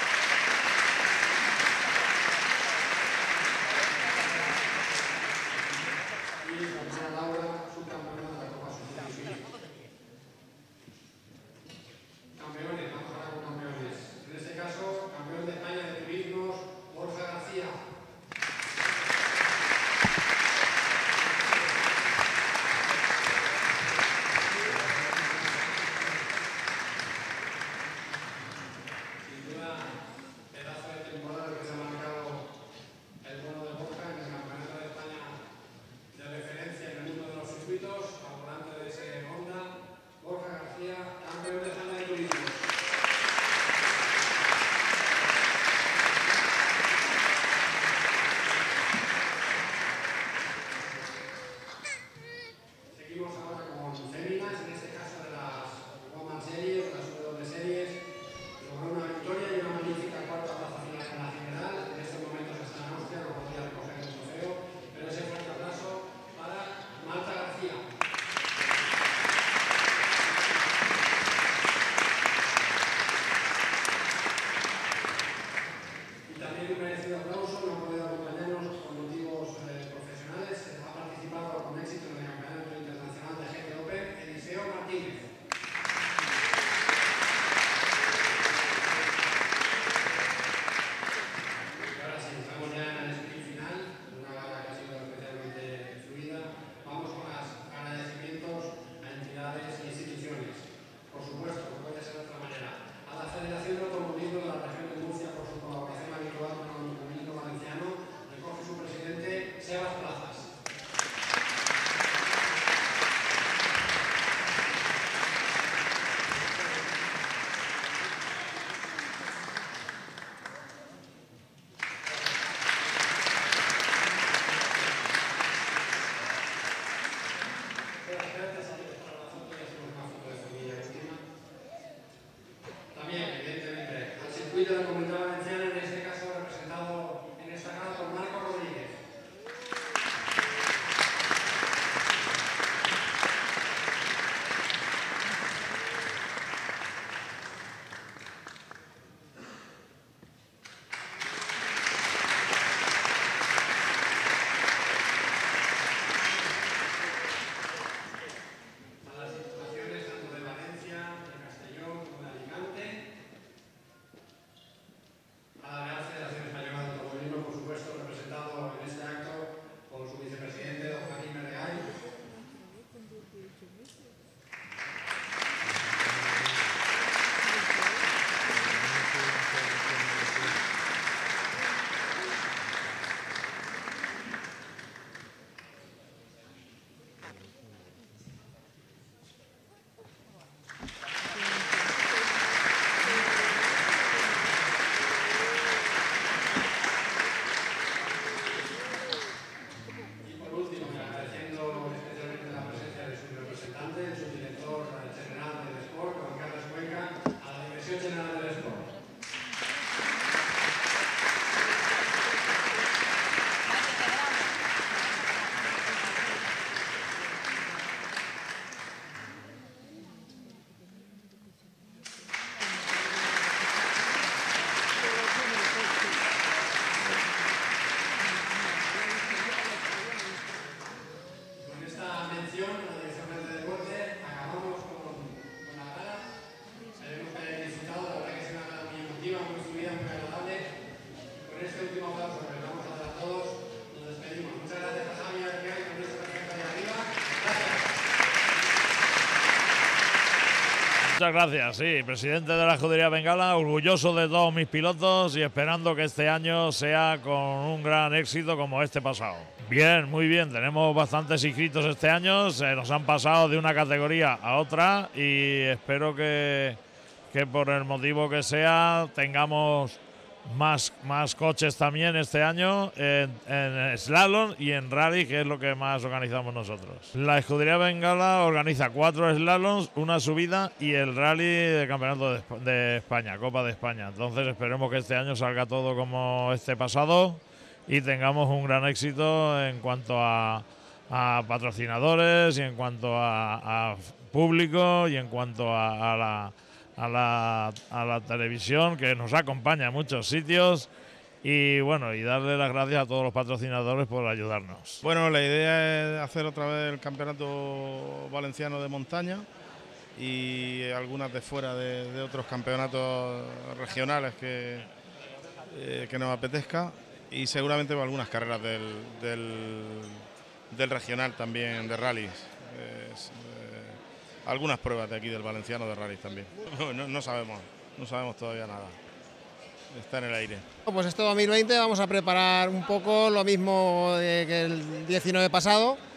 Y la hermana Laura, subcampeona de la Copa Suzuki. Campeones, vamos ahora con campeones. En este caso, campeón de España de turismos, Borja García. Mercedes Honda, Borja García, campeón de España de turismo. Seguimos ahora con féminas, en este caso de las Woman Series, de las W Series. Logró una victoria y una magnífica cuarta plaza final en la general. En estos momentos está en Austria, no podría recoger el trofeo, pero ese fuerte aplauso para Marta García. Y también un merecido aplauso, no ha podido acompañarnos por motivos profesionales, ha participado con éxito en el Campeonato Internacional de GT Open, Eliseo Martínez. Y ahora sí, estamos ya en el sprint final, una gala que ha sido especialmente fluida. Vamos con los agradecimientos a entidades e instituciones. Por supuesto, no puede ser de otra manera. A la Federación de Automovilismo de la Región de Murcia por su colaboración habitual con el automovilismo valenciano, recoge su presidente, Sebas Plazas. También, evidentemente, al circuito de la Comunidad Valenciana, en este caso representado en esta gala por Marco Rodríguez. A las instituciones tanto de Valencia, de Castellón como de Alicante. A la Real Federación Española de Automovilismo, por supuesto, representado en este acto por su vicepresidente, don Joaquín Merregay. Y por último, agradeciendo especialmente la presencia de su representante, el subdirector general del Sport, Juan Carlos Cuenca, a la Dirección General del Sport. Con esta mención a la Dirección General de Deporte acabamos con la gala. Sabemos que hayáis disfrutado, la verdad que es una gala muy emotiva, muy fluida, muy agradable. Con este último aplauso que les vamos a dar a todos, nos despedimos. Muchas gracias a Javier Arquea y con nuestra presidenta de arriba. Gracias. Muchas gracias, sí, presidente de la Escudería Bengala, orgulloso de todos mis pilotos y esperando que este año sea con un gran éxito como este pasado. Bien, muy bien, tenemos bastantes inscritos este año, se nos han pasado de una categoría a otra y espero que por el motivo que sea tengamos más coches también este año en slalom y en rally, que es lo que más organizamos nosotros. La Escudería Bengala organiza 4 slaloms, una subida y el rally de Campeonato de España, Copa de España. Entonces esperemos que este año salga todo como este pasado y tengamos un gran éxito en cuanto a patrocinadores y en cuanto a público y en cuanto a la televisión, que nos acompaña en muchos sitios, y bueno, y darle las gracias a todos los patrocinadores por ayudarnos. Bueno, la idea es hacer otra vez el campeonato valenciano de montaña y algunas de fuera de otros campeonatos regionales que nos apetezca, y seguramente algunas carreras del regional también de rallies. Algunas pruebas de aquí del valenciano de rally también. No sabemos todavía nada. Está en el aire. Pues este 2020 vamos a preparar un poco lo mismo que el 19 pasado,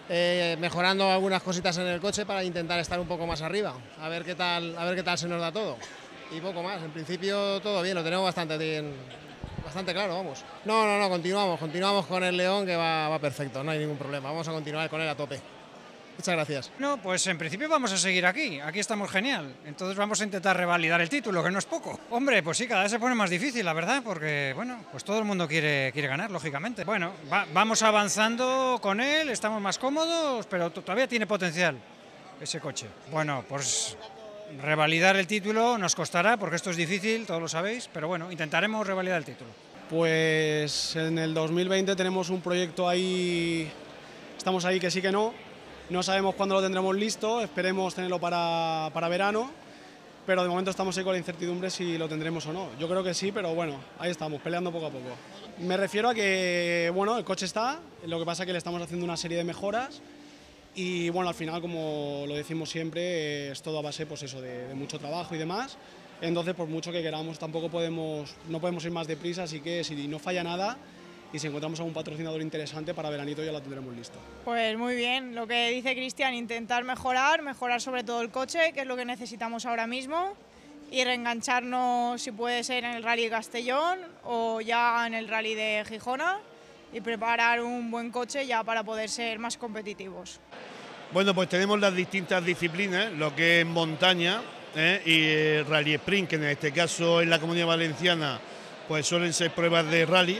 mejorando algunas cositas en el coche para intentar estar un poco más arriba, a ver qué tal se nos da todo. Y poco más, en principio todo bien, lo tenemos bastante bien, bastante claro, vamos. No, continuamos con el León, que va perfecto, no hay ningún problema, vamos a continuar con él a tope. Muchas gracias. No, pues en principio vamos a seguir aquí estamos genial, entonces vamos a intentar revalidar el título, que no es poco. Hombre, pues sí, cada vez se pone más difícil, la verdad, porque, bueno, pues todo el mundo quiere ganar, lógicamente. Bueno, vamos avanzando con él, estamos más cómodos, pero todavía tiene potencial ese coche. Bueno, pues revalidar el título nos costará, porque esto es difícil, todos lo sabéis, pero bueno, intentaremos revalidar el título. Pues en el 2020 tenemos un proyecto ahí, estamos ahí que sí que no sabemos cuándo lo tendremos listo, esperemos tenerlo para verano, pero de momento estamos ahí con la incertidumbre si lo tendremos o no. Yo creo que sí, pero bueno, ahí estamos, peleando poco a poco. Me refiero a que, bueno, el coche está, lo que pasa es que le estamos haciendo una serie de mejoras y, bueno, al final, como lo decimos siempre, es todo a base, pues eso, de mucho trabajo y demás. Entonces, por mucho que queramos, no podemos ir más deprisa, así que si no falla nada y si encontramos algún patrocinador interesante para veranito ya lo tendremos listo. Pues muy bien, lo que dice Cristian, intentar mejorar sobre todo el coche, que es lo que necesitamos ahora mismo, y reengancharnos, si puede ser, en el Rally de Castellón o ya en el Rally de Gijona, y preparar un buen coche ya para poder ser más competitivos. Bueno, pues tenemos las distintas disciplinas, lo que es montaña y Rally Sprint, que en este caso en la Comunidad Valenciana pues suelen ser pruebas de rally.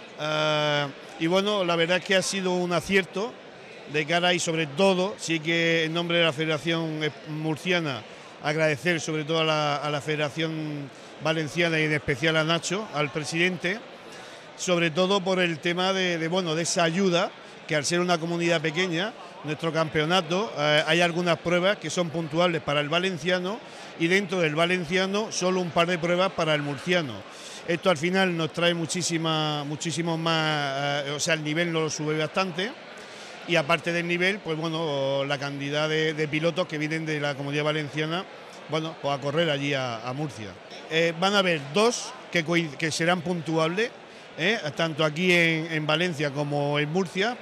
Y bueno, la verdad es que ha sido un acierto de cara y sobre todo, sí que en nombre de la Federación Murciana, agradecer sobre todo a la Federación Valenciana y en especial a Nacho, al presidente, sobre todo por el tema de esa ayuda, que al ser una comunidad pequeña, nuestro campeonato, hay algunas pruebas que son puntuales para el valenciano y dentro del valenciano solo un par de pruebas para el murciano. Esto al final nos trae muchísimo más, o sea, el nivel nos lo sube bastante y aparte del nivel, pues bueno, la cantidad de pilotos que vienen de la Comunidad Valenciana, bueno, pues a correr allí a Murcia. Van a haber dos que serán puntuables, tanto aquí en Valencia como en Murcia,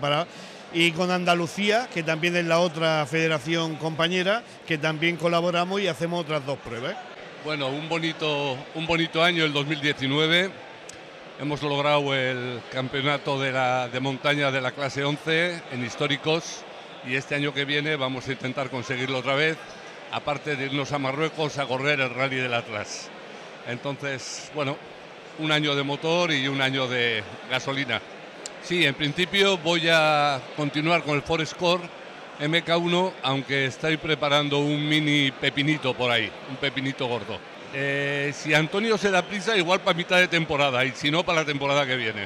y con Andalucía, que también es la otra federación compañera, que también colaboramos y hacemos otras dos pruebas. Bueno, un bonito año el 2019. Hemos logrado el campeonato de montaña de la clase 11 en históricos y este año que viene vamos a intentar conseguirlo otra vez, aparte de irnos a Marruecos a correr el Rally del Atlas. Entonces, bueno, un año de motor y un año de gasolina. Sí, en principio voy a continuar con el Forescore MK1, aunque estoy preparando un mini pepinito por ahí, un pepinito gordo. Si Antonio se da prisa, igual para mitad de temporada, y si no, para la temporada que viene.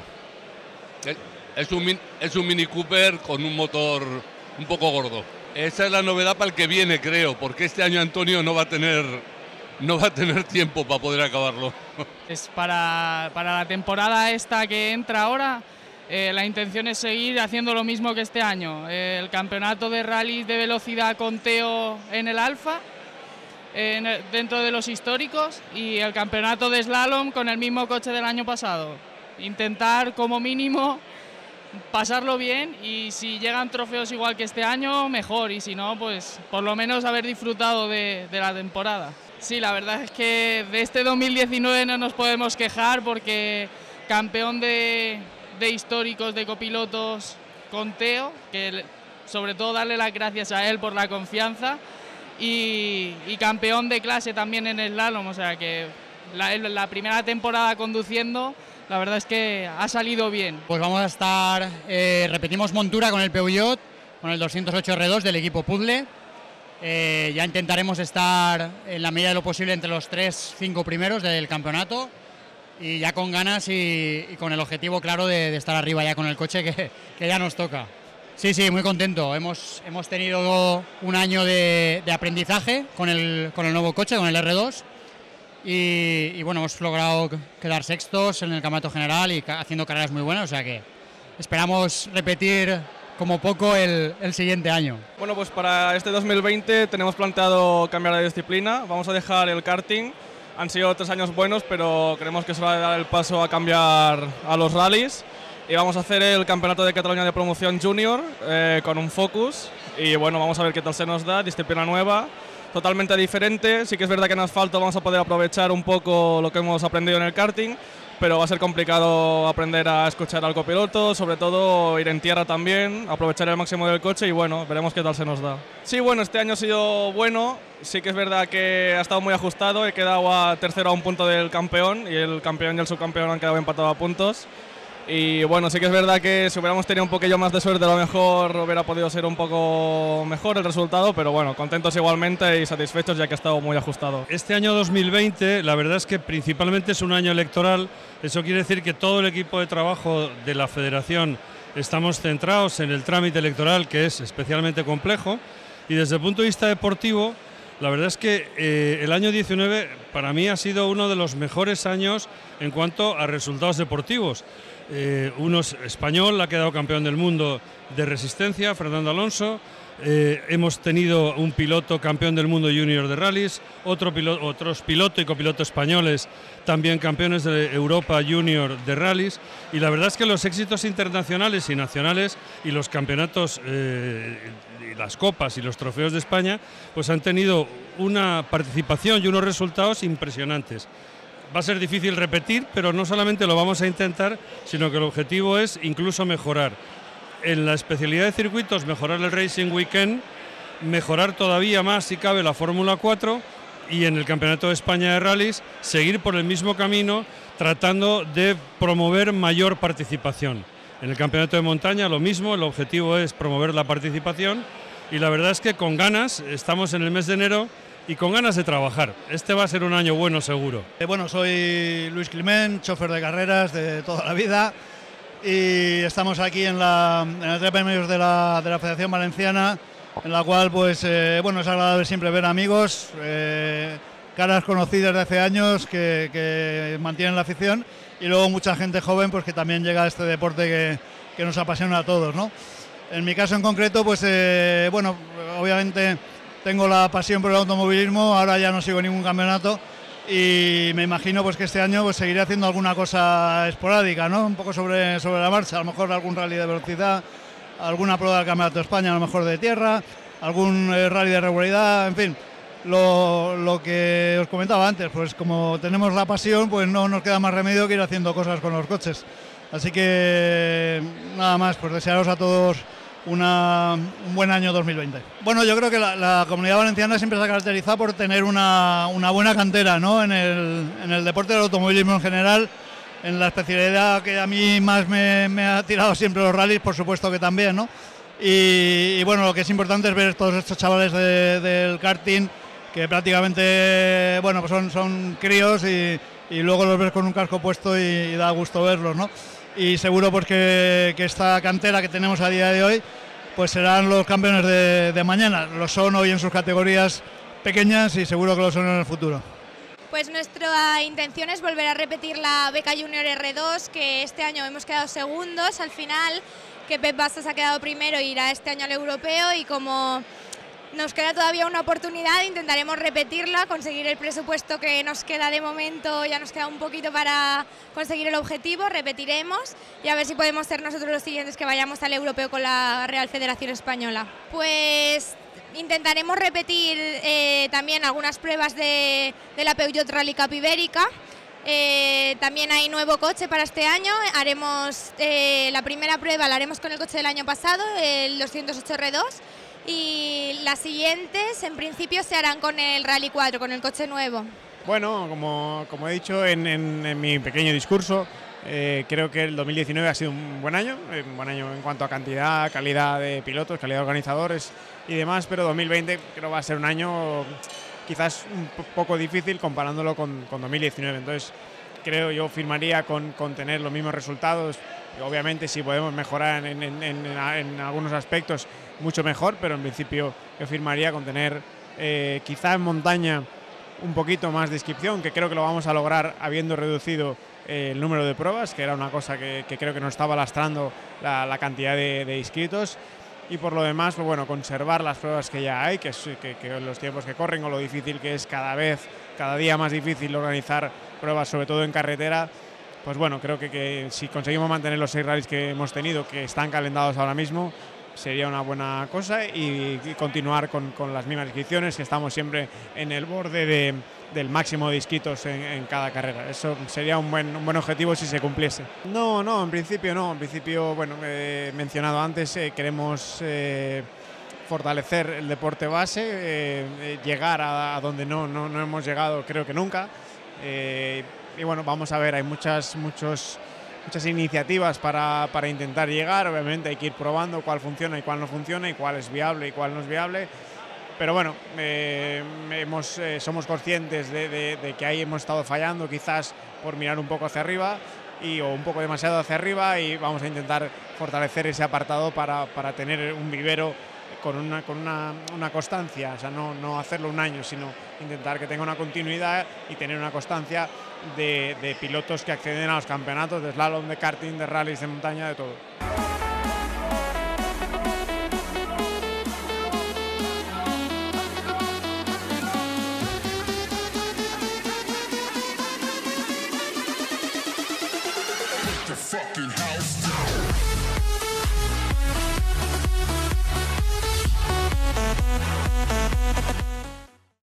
Es un Mini Cooper con un motor un poco gordo. Esa es la novedad para el que viene, creo, porque este año Antonio no va a tener tiempo para poder acabarlo. Es para la temporada esta que entra ahora. La intención es seguir haciendo lo mismo que este año, el campeonato de rally de velocidad con Teo en el Alfa, dentro de los históricos, y el campeonato de slalom con el mismo coche del año pasado. Intentar como mínimo pasarlo bien y si llegan trofeos igual que este año, mejor, y si no, pues por lo menos haber disfrutado de la temporada. Sí, la verdad es que de este 2019 no nos podemos quejar porque campeón de históricos, de copilotos con Teo, que sobre todo darle las gracias a él por la confianza, y campeón de clase también en el slalom, o sea que la primera temporada conduciendo, la verdad es que ha salido bien. Pues vamos a estar, repetimos montura con el Peugeot, con el 208 R2 del equipo Puzzle. Ya intentaremos estar en la medida de lo posible entre los 3-5 primeros del campeonato, y ya con ganas y con el objetivo claro de estar arriba ya con el coche que ya nos toca. Sí, muy contento. Hemos tenido un año de aprendizaje con el nuevo coche, con el R2, y bueno, hemos logrado quedar sextos en el campeonato general y haciendo carreras muy buenas, o sea que esperamos repetir como poco el siguiente año. Bueno, pues para este 2020 tenemos planteado cambiar de disciplina, vamos a dejar el karting. Han sido 3 años buenos, pero creemos que es hora de dar el paso a cambiar a los rallies y vamos a hacer el Campeonato de Cataluña de Promoción Junior con un Focus y bueno, vamos a ver qué tal se nos da, disciplina nueva, totalmente diferente. Sí que es verdad que en asfalto vamos a poder aprovechar un poco lo que hemos aprendido en el karting, pero va a ser complicado aprender a escuchar al copiloto, sobre todo ir en tierra también, aprovechar el máximo del coche y bueno, veremos qué tal se nos da. Sí, bueno, este año ha sido bueno, sí que es verdad que ha estado muy ajustado, he quedado tercero a un punto del campeón y el campeón y el subcampeón han quedado empatados a puntos. Y bueno, sí que es verdad que si hubiéramos tenido un poquillo más de suerte, a lo mejor hubiera podido ser un poco mejor el resultado, pero bueno, contentos igualmente y satisfechos ya que ha estado muy ajustado. Este año 2020, la verdad es que principalmente es un año electoral. Eso quiere decir que todo el equipo de trabajo de la Federación estamos centrados en el trámite electoral, que es especialmente complejo, y desde el punto de vista deportivo, la verdad es que el año 19 para mí ha sido uno de los mejores años en cuanto a resultados deportivos. Uno es español, ha quedado campeón del mundo de resistencia, Fernando Alonso. Hemos tenido un piloto campeón del mundo junior de rallies, otros piloto y copiloto españoles también campeones de Europa junior de rallies, y la verdad es que los éxitos internacionales y nacionales y los campeonatos y las copas y los trofeos de España pues han tenido una participación y unos resultados impresionantes. Va a ser difícil repetir, pero no solamente lo vamos a intentar, sino que el objetivo es incluso mejorar. En la especialidad de circuitos, mejorar el Racing Weekend, mejorar todavía más, si cabe, la Fórmula 4, y en el Campeonato de España de Rallys, seguir por el mismo camino, tratando de promover mayor participación. En el Campeonato de Montaña, lo mismo, el objetivo es promover la participación, y la verdad es que con ganas, estamos en el mes de enero, y con ganas de trabajar. Este va a ser un año bueno, seguro. Bueno, soy Luis Climent, chofer de carreras de toda la vida, y estamos aquí en el Tres Premios de la Federación Valenciana, en la cual pues bueno, es agradable siempre ver amigos, caras conocidas de hace años que mantienen la afición, y luego mucha gente joven pues que también llega a este deporte que nos apasiona a todos, ¿no? En mi caso en concreto, pues bueno, obviamente tengo la pasión por el automovilismo, ahora ya no sigo ningún campeonato y me imagino pues que este año pues seguiré haciendo alguna cosa esporádica, ¿no? Un poco sobre la marcha, a lo mejor algún rally de velocidad, alguna prueba del Campeonato de España, a lo mejor de tierra, algún rally de regularidad, en fin, lo que os comentaba antes, pues como tenemos la pasión, pues no nos queda más remedio que ir haciendo cosas con los coches. Así que nada más, pues desearos a todos un buen año 2020. Bueno, yo creo que la Comunidad Valenciana siempre se ha caracterizado por tener una buena cantera, ¿no? En el deporte del automovilismo en general, en la especialidad que a mí más me ha tirado siempre los rallies, por supuesto que también, ¿no? Y bueno, lo que es importante es ver todos estos chavales del karting que prácticamente, bueno, pues son críos y luego los ves con un casco puesto y da gusto verlos, ¿no? Y seguro pues que esta cantera que tenemos a día de hoy pues serán los campeones de mañana. Lo son hoy en sus categorías pequeñas y seguro que lo son en el futuro. Pues nuestra intención es volver a repetir la Beca Junior R2, que este año hemos quedado segundos al final, que Pep Bastas ha quedado primero e irá este año al europeo, y como nos queda todavía una oportunidad, intentaremos repetirla, conseguir el presupuesto que nos queda de momento, ya nos queda un poquito para conseguir el objetivo, repetiremos y a ver si podemos ser nosotros los siguientes que vayamos al europeo con la Real Federación Española. Pues intentaremos repetir también algunas pruebas de la Peugeot Rally Cup Ibérica. También hay nuevo coche para este año, haremos la primera prueba la haremos con el coche del año pasado, el 208 R2, y las siguientes en principio se harán con el Rally 4, con el coche nuevo. Bueno, como he dicho en mi pequeño discurso, creo que el 2019 ha sido un buen año en cuanto a cantidad, calidad de pilotos, calidad de organizadores y demás, pero 2020 creo va a ser un año quizás un poco difícil comparándolo con 2019, entonces yo firmaría con tener los mismos resultados. Obviamente si podemos mejorar en algunos aspectos mucho mejor, pero en principio yo firmaría con tener quizá en montaña un poquito más de inscripción, que creo que lo vamos a lograr habiendo reducido el número de pruebas, que era una cosa que creo que nos estaba lastrando la cantidad de inscritos. Y por lo demás, pues bueno, conservar las pruebas que ya hay, que los tiempos que corren o lo difícil que es cada día más difícil organizar pruebas, sobre todo en carretera, pues bueno, creo que si conseguimos mantener los 6 rallies que hemos tenido, que están calendados ahora mismo, sería una buena cosa, y continuar con las mismas inscripciones, que estamos siempre en el borde del máximo de inscritos en cada carrera. Eso sería un buen objetivo si se cumpliese. No, en principio no. En principio, bueno, he mencionado antes, queremos fortalecer el deporte base, llegar a donde no hemos llegado creo que nunca. Y bueno, vamos a ver, hay muchas iniciativas para intentar llegar. Obviamente hay que ir probando cuál funciona y cuál no funciona, y cuál es viable y cuál no es viable. Pero bueno, somos conscientes de que ahí hemos estado fallando, quizás por mirar un poco hacia arriba o un poco demasiado hacia arriba, y vamos a intentar fortalecer ese apartado para tener un vivero con una constancia, o sea, no hacerlo un año, sino intentar que tenga una continuidad y tener una constancia de pilotos que acceden a los campeonatos de slalom, de karting, de rallies de montaña, de todo.